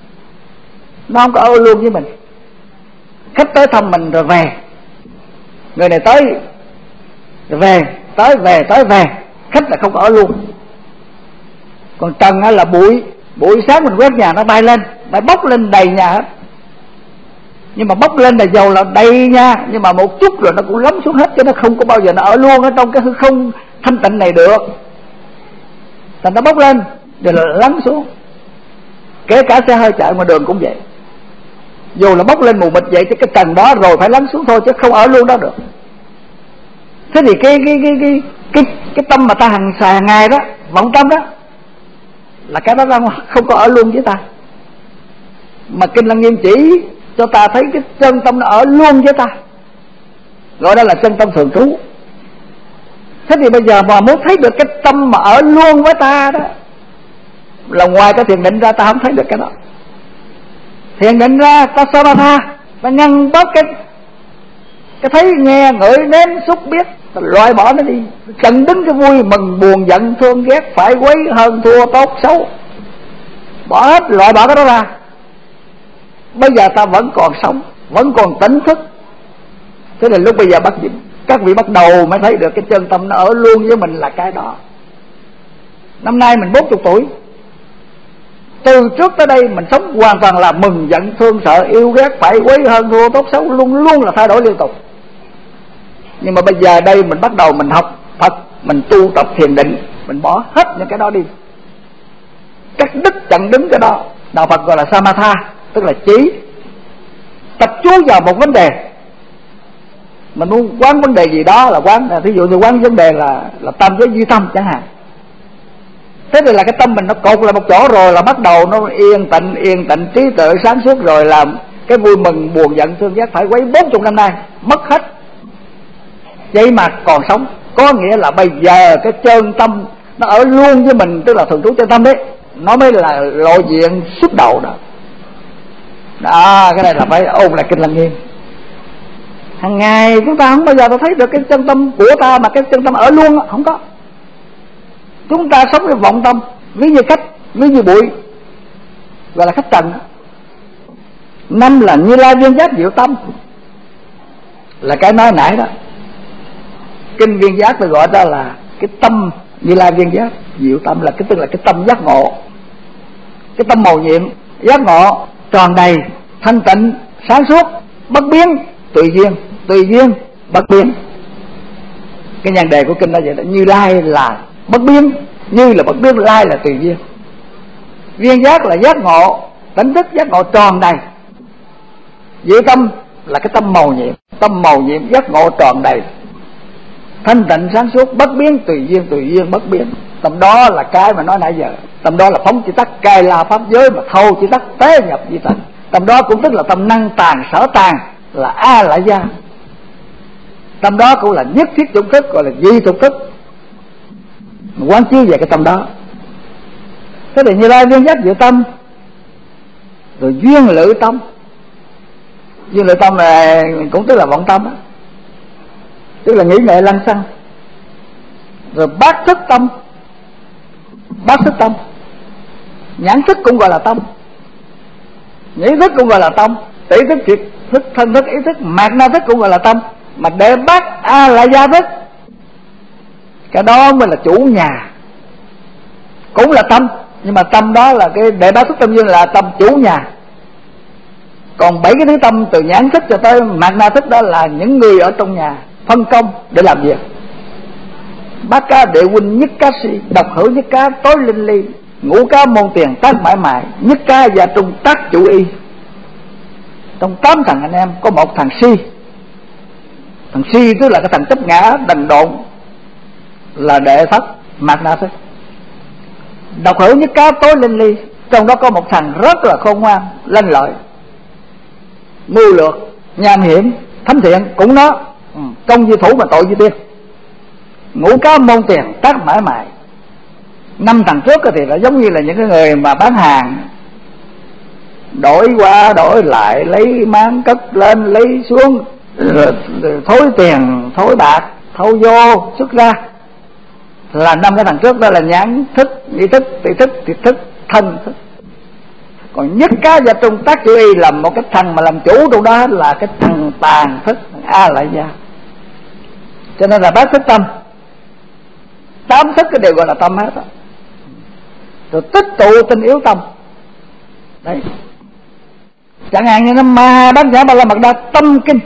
nó không có ở luôn với mình. Khách tới thăm mình rồi về, người này tới rồi về, tới về tới về, khách là không có ở luôn. Còn trần là bụi, buổi sáng mình quét nhà nó bay lên, bay bốc lên đầy nhà hết. Nhưng mà bốc lên là dầu là đầy nha, nhưng mà một chút rồi nó cũng lấm xuống hết, chứ nó không có bao giờ nó ở luôn ở trong cái hư không thanh tịnh này được. Thành nó bốc lên rồi là lắng xuống. Kể cả xe hơi chạy ngoài đường cũng vậy, dù là bốc lên mù mịt vậy thì cái trần đó rồi phải lắng xuống thôi, chứ không ở luôn đó được. Thế thì cái cái cái cái cái cái tâm mà ta hằng xài hàng ngày đó, vọng tâm đó, là cái đó không có ở luôn với ta. Mà Kinh Lăng Nghiêm chỉ cho ta thấy cái chân tâm nó ở luôn với ta, gọi đó là chân tâm thường trú. Thế thì bây giờ mà muốn thấy được cái tâm mà ở luôn với ta đó, là ngoài cái thiền định ra ta không thấy được cái đó. Thiền định ra ta samatha, ta ngăn bớt cái cái thấy nghe ngửi nếm xúc biết, ta loại bỏ nó đi, chặn đứng cái vui mừng buồn giận thương ghét phải quấy hơn thua tốt xấu, bỏ hết, loại bỏ cái đó ra. Bây giờ ta vẫn còn sống, vẫn còn tỉnh thức. Thế là lúc bây giờ bắt các vị bắt đầu mới thấy được cái chân tâm nó ở luôn với mình là cái đó. Năm nay mình bốn mươi tuổi, từ trước tới đây mình sống hoàn toàn là mừng giận thương sợ yêu ghét phải quấy hơn thua tốt xấu, luôn luôn là thay đổi liên tục. Nhưng mà bây giờ đây mình bắt đầu mình học Phật, mình tu tập thiền định, mình bỏ hết những cái đó đi, cắt đứt chặn đứng cái đó. Đạo Phật gọi là samatha, tức là trí. tập trung vào một vấn đề. Mình muốn quán vấn đề gì đó là quán, thí dụ như quán vấn đề là là tâm với duy tâm chẳng hạn. Thế thì là cái tâm mình nó cột lại một chỗ rồi là bắt đầu nó yên tĩnh, yên tĩnh, trí tuệ sáng suốt, rồi làm cái vui mừng buồn giận thương ghét phải quấy bốn chục năm nay mất hết. Vậy mà còn sống, có nghĩa là bây giờ cái chân tâm nó ở luôn với mình, tức là thường trú chân tâm đấy, nó mới là lộ diện xuất đầu đó. Đó, cái này là phải ôn lại kinh Lăng Nghiêm. Hàng ngày chúng ta không bao giờ ta thấy được cái chân tâm của ta, mà cái chân tâm ở luôn không có. Chúng ta sống với vọng tâm, ví như khách, ví như bụi, gọi là khách trần. Năm là Như Lai Viên Giác Diệu Tâm, là cái nói nãy đó. Kinh Viên Giác tôi gọi đó là cái tâm Như Lai Viên Giác Diệu Tâm, là cái tức là cái tâm giác ngộ, cái tâm màu nhiệm, giác ngộ tròn đầy, thanh tịnh, sáng suốt, bất biến, tùy duyên, tùy duyên, bất biến. Cái nhan đề của kinh là vậy đó. Như Lai là bất biến, Như là bất biến, Lai là tùy duyên. Viên giác là giác ngộ, tỉnh thức giác ngộ tròn đầy. Diệu tâm là cái tâm màu nhiệm, tâm màu nhiệm giác ngộ tròn đầy, thanh tịnh sáng suốt, bất biến, tùy duyên, tùy duyên, bất biến. Tâm đó là cái mà nói nãy giờ. Tâm đó là phóng chỉ tắc cai la pháp giới, mà thâu chỉ tắc tế nhập di tịnh. Tâm đó cũng tức là tâm năng tàng sở tàng, là A Lại Gia. Tâm đó cũng là nhất thiết chủng thức, gọi là duy tục thức. Quán chiếu về cái tâm đó. Thế thì Như Lai Viên Giác Diệu Tâm, rồi duyên lự tâm. Duyên lự tâm là cũng tức là vọng tâm đó, tức là nghĩ ngợi lăng xăng. Rồi bát thức tâm, bát thức tâm, nhãn thức cũng gọi là tâm, nhĩ thức cũng gọi là tâm, tỷ thức, triệt thức, thân thức, ý thức, mạt na thức cũng gọi là tâm. Mà để bát A Lại Gia thức, cái đó mới là chủ nhà, cũng là tâm. Nhưng mà tâm đó là cái đệ bát thức tâm duyên là tâm chủ nhà. Còn bảy cái thứ tâm từ nhãn thức cho tới mạt na thức đó là những người ở trong nhà phân công để làm việc. Bát cá đệ huynh nhất cá si, độc hữu nhất cá tối linh ly, ngũ cá môn tiền tác mãi mãi, nhất cá gia trung tác chủ y. Trong tám thằng anh em có một thằng si. Thằng si tức là cái thằng chấp ngã đần độn, là đệ thất mạt na thức. Độc hữu nhất cá tối linh ly, trong đó có một thằng rất là khôn ngoan, lanh lợi, mưu lược, nham hiểm, thánh thiện, cũng nó ừ. Công như thủ mà tội như tiên. Ngũ cá môn tiền tác mãi mãi. Năm thằng trước thì là giống như là những cái người mà bán hàng, đổi qua đổi lại, lấy mang cất lên lấy xuống, thối tiền, thối bạc, thâu vô, xuất ra. Là năm cái thằng trước đó là nhãn thức, ý thức, tỷ thức, thiệt thức, thân thức. Còn nhất cá gia trung tác chủ y là một cái thằng mà làm chủ trong đó là cái thằng tàn thức, A Lại Gia. Cho nên là bát thức tâm, tám thức cái đều gọi là tâm hết đó. Rồi tích tụ tình yếu tâm. Đấy. Chẳng hạn như nó ma bát nhã ba la mật đa tâm kinh,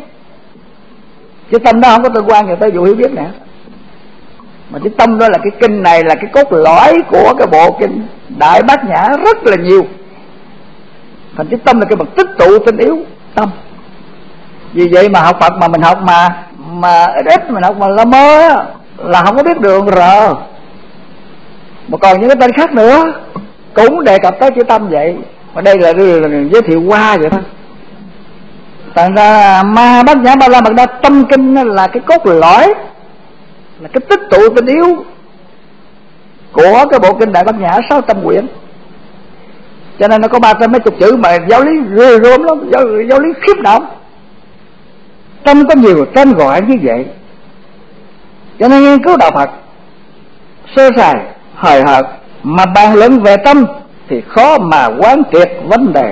chứ tâm đó không có tương quan gì tới vụ hiểu biết nữa. Mà cái tâm đó là cái kinh này là cái cốt lõi của cái bộ kinh Đại Bát Nhã rất là nhiều. Thành cái tâm là cái bậc tích tụ tinh yếu tâm. Vì vậy mà học Phật mà mình học mà mà ít ít mình học mà la mơ là không có biết đường rờ. Mà còn những cái tên khác nữa cũng đề cập tới chữ tâm vậy. Mà đây là, là, là giới thiệu qua vậy thôi. Thành ra ma Bát Nhã ba la mật đa tâm kinh là cái cốt lõi, là cái tích tụ tinh yếu của cái bộ kinh Đại Bát Nhã sáu trăm quyển. Cho nên nó có ba trăm mấy chục chữ mà giáo lý rưa rôm lắm, giáo, giáo lý khiếp động. Tâm có nhiều tên gọi như vậy. Cho nên nghiên cứu đạo Phật sơ sài, hời hợt mà bàn luận về tâm thì khó mà quán triệt vấn đề.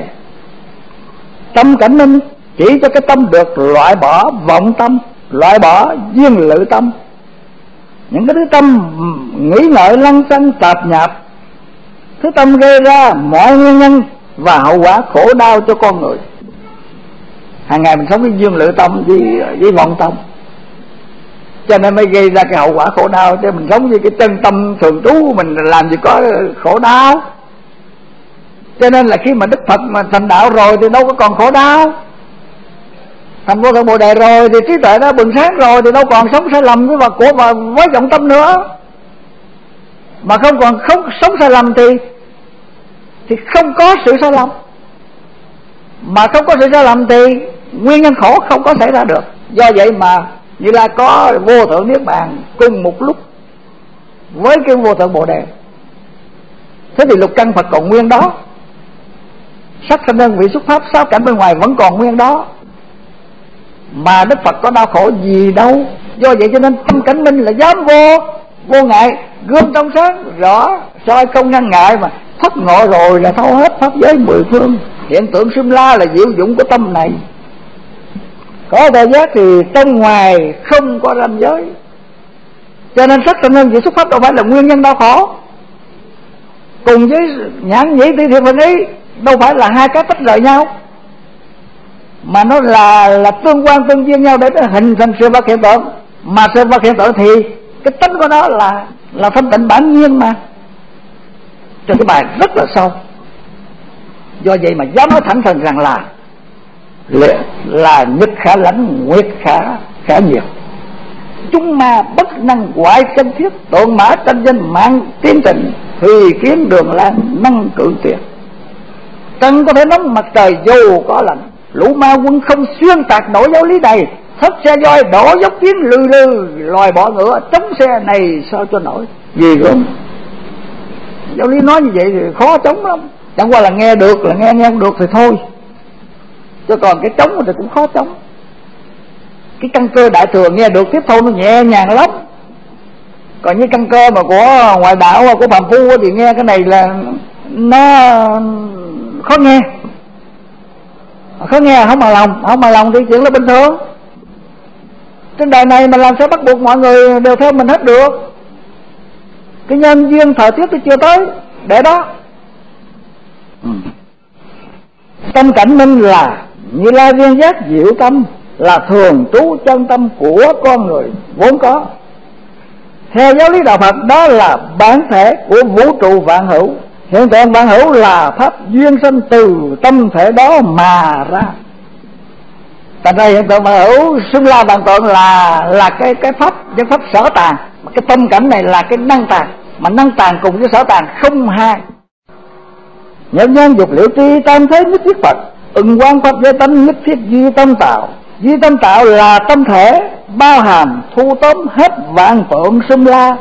Tâm cảnh minh chỉ cho cái tâm được loại bỏ vọng tâm, loại bỏ duyên lự tâm, những cái thứ tâm nghĩ ngợi lăng xăng tạp nhạp, thứ tâm gây ra mọi nguyên nhân và hậu quả khổ đau cho con người. Hàng ngày mình sống với duyên lự tâm, với, với vọng tâm, cho nên mới gây ra cái hậu quả khổ đau. Chứ mình sống với cái chân tâm thường trú mình làm gì có khổ đau. Cho nên là khi mà Đức Phật mà thành đạo rồi thì đâu có còn khổ đau. thành vô thượng Bồ Đề rồi thì trí tuệ đã bừng sáng rồi, thì đâu còn sống sai lầm với vật của và với vọng tâm nữa. Mà không còn không sống sai lầm thì thì không có sự sai lầm. Mà không có sự sai lầm thì nguyên nhân khổ không có xảy ra được. Do vậy mà Như Lai có vô thượng niết bàn cùng một lúc với cái vô thượng Bồ Đề. Thế thì lục căn Phật còn nguyên đó, sắc sanh nhân vị xuất pháp sáu cảnh bên ngoài vẫn còn nguyên đó, mà Đức Phật có đau khổ gì đâu. Do vậy cho nên tâm cảnh minh là dám vô vô ngại, gương trong sáng rõ, soi không ngăn ngại, mà thất ngộ rồi là thâu hết pháp giới mười phương. Hiện tượng xưng la là diệu dụng của tâm này. Có đại giác thì trong ngoài không có ranh giới, cho nên sắc sanh nhân vị xuất pháp đâu phải là nguyên nhân đau khổ. Cùng với nhãn nhĩ ti thiệt phần ý đâu phải là hai cái tách rời nhau, mà nó là là tương quan tương duyên nhau để nó hình thành sự vật hiện tượng. Mà sự vật hiện tượng thì cái tính của nó là là thanh tịnh bản nhiên mà. Cho cái bài rất là sâu. Do vậy mà dám nói thẳng thừng rằng là là, là nhất khả lãnh, nguyệt khả khả nhiệt. Chúng ma bất năng ngoại chân thiết, tượng mã tranh danh mạng tiến trình, thì kiến đường lan năng cự tuyệt. Trăng có thể nóng mặt trời dù có lạnh, lũ ma quân không xuyên tạc nổi giáo lý này. Thất xe voi đổ dốc kiến lư lư, loài bỏ ngựa chống xe này sao cho nổi. Gì không? Giáo lý nói như vậy thì khó chống lắm. Chẳng qua là nghe được là nghe, nghe không được thì thôi, chứ còn cái chống thì cũng khó chống. Cái căn cơ đại thừa nghe được tiếp thu nó nhẹ nhàng lắm. Còn những căn cơ mà của ngoại đạo, của phàm phu thì nghe cái này là nó khó nghe. Khó nghe không mà lòng, không mà lòng thì chuyện là bình thường. Trên đời này mà làm sao bắt buộc mọi người đều theo mình hết được. Cái nhân duyên thời tiết thì chưa tới để đó. ừ. Tâm cảnh minh là Như Lai viên giác diệu tâm, là thường trú chân tâm của con người vốn có. Theo giáo lý đạo Phật đó là bản thể của vũ trụ vạn hữu. Hiện tượng vạn hữu là pháp duyên sinh từ tâm thể đó mà ra. Thành ra hiện tượng vạn hữu xưng la vạn tượng là là cái cái pháp cái pháp sở tàng. Mà cái tâm cảnh này là cái năng tàng, mà năng tàng cùng với sở tàng không hai. Nhân nhân dục liệu tri tam thế nhất thiết Phật, ưng quan pháp giới tánh nhất thiết duy tâm tạo. Duy tâm tạo là tâm thể bao hàm thu tóm hết vạn tượng xưng la.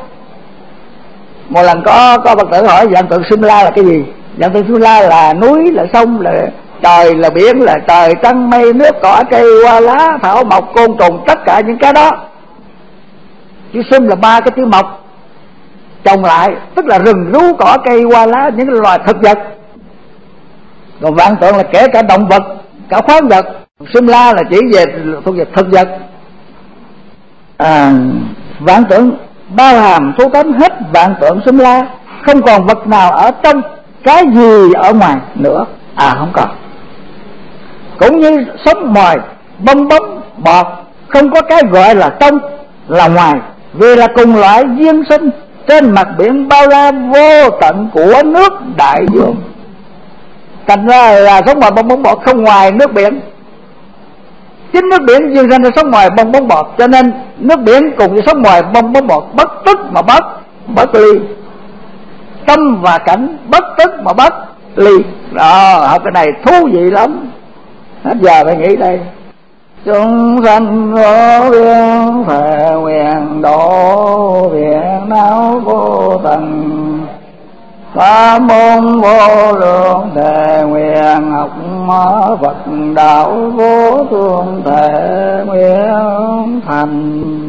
Một lần có có Phật tử hỏi vạn tượng xưng la là cái gì? Vạn tượng xưng la là núi, là sông, là trời, là biển, là trời trăng mây nước cỏ cây hoa lá thảo mộc côn trùng, tất cả những cái đó. Chữ xưng là ba cái chữ mộc chồng lại, tức là rừng rú cỏ cây hoa lá, những cái loài thực vật. Còn vạn tượng là kể cả động vật, cả khoáng vật. Xưng la là chỉ về thuộc về thực vật. à, Vạn tượng bao hàm thu tóm hết vạn tượng xưng la, không còn vật nào ở trong, cái gì ở ngoài nữa. À không còn. Cũng như sống ngoài bong bóng bọt, không có cái gọi là trong là ngoài, vì là cùng loại duyên sinh trên mặt biển bao la vô tận của nước đại dương. Thành ra là sống ngoài bong bóng bọt, không ngoài nước biển. Chính nước biển duyên sinh ra sống ngoài bong bóng bọt, cho nên nước biển cùng với sống ngoài bong bóng bọt bất tức mà bất bất ly. Tâm và cảnh bất tức mà bất ly. Đó, học cái này thú vị lắm. Hết giờ phải nghĩ đây. Chúng sanh vô biên thể nguyện độ viện não vô tận, pháp môn vô lượng thề nguyện học Phật đạo vô thượng thể nguyện thành.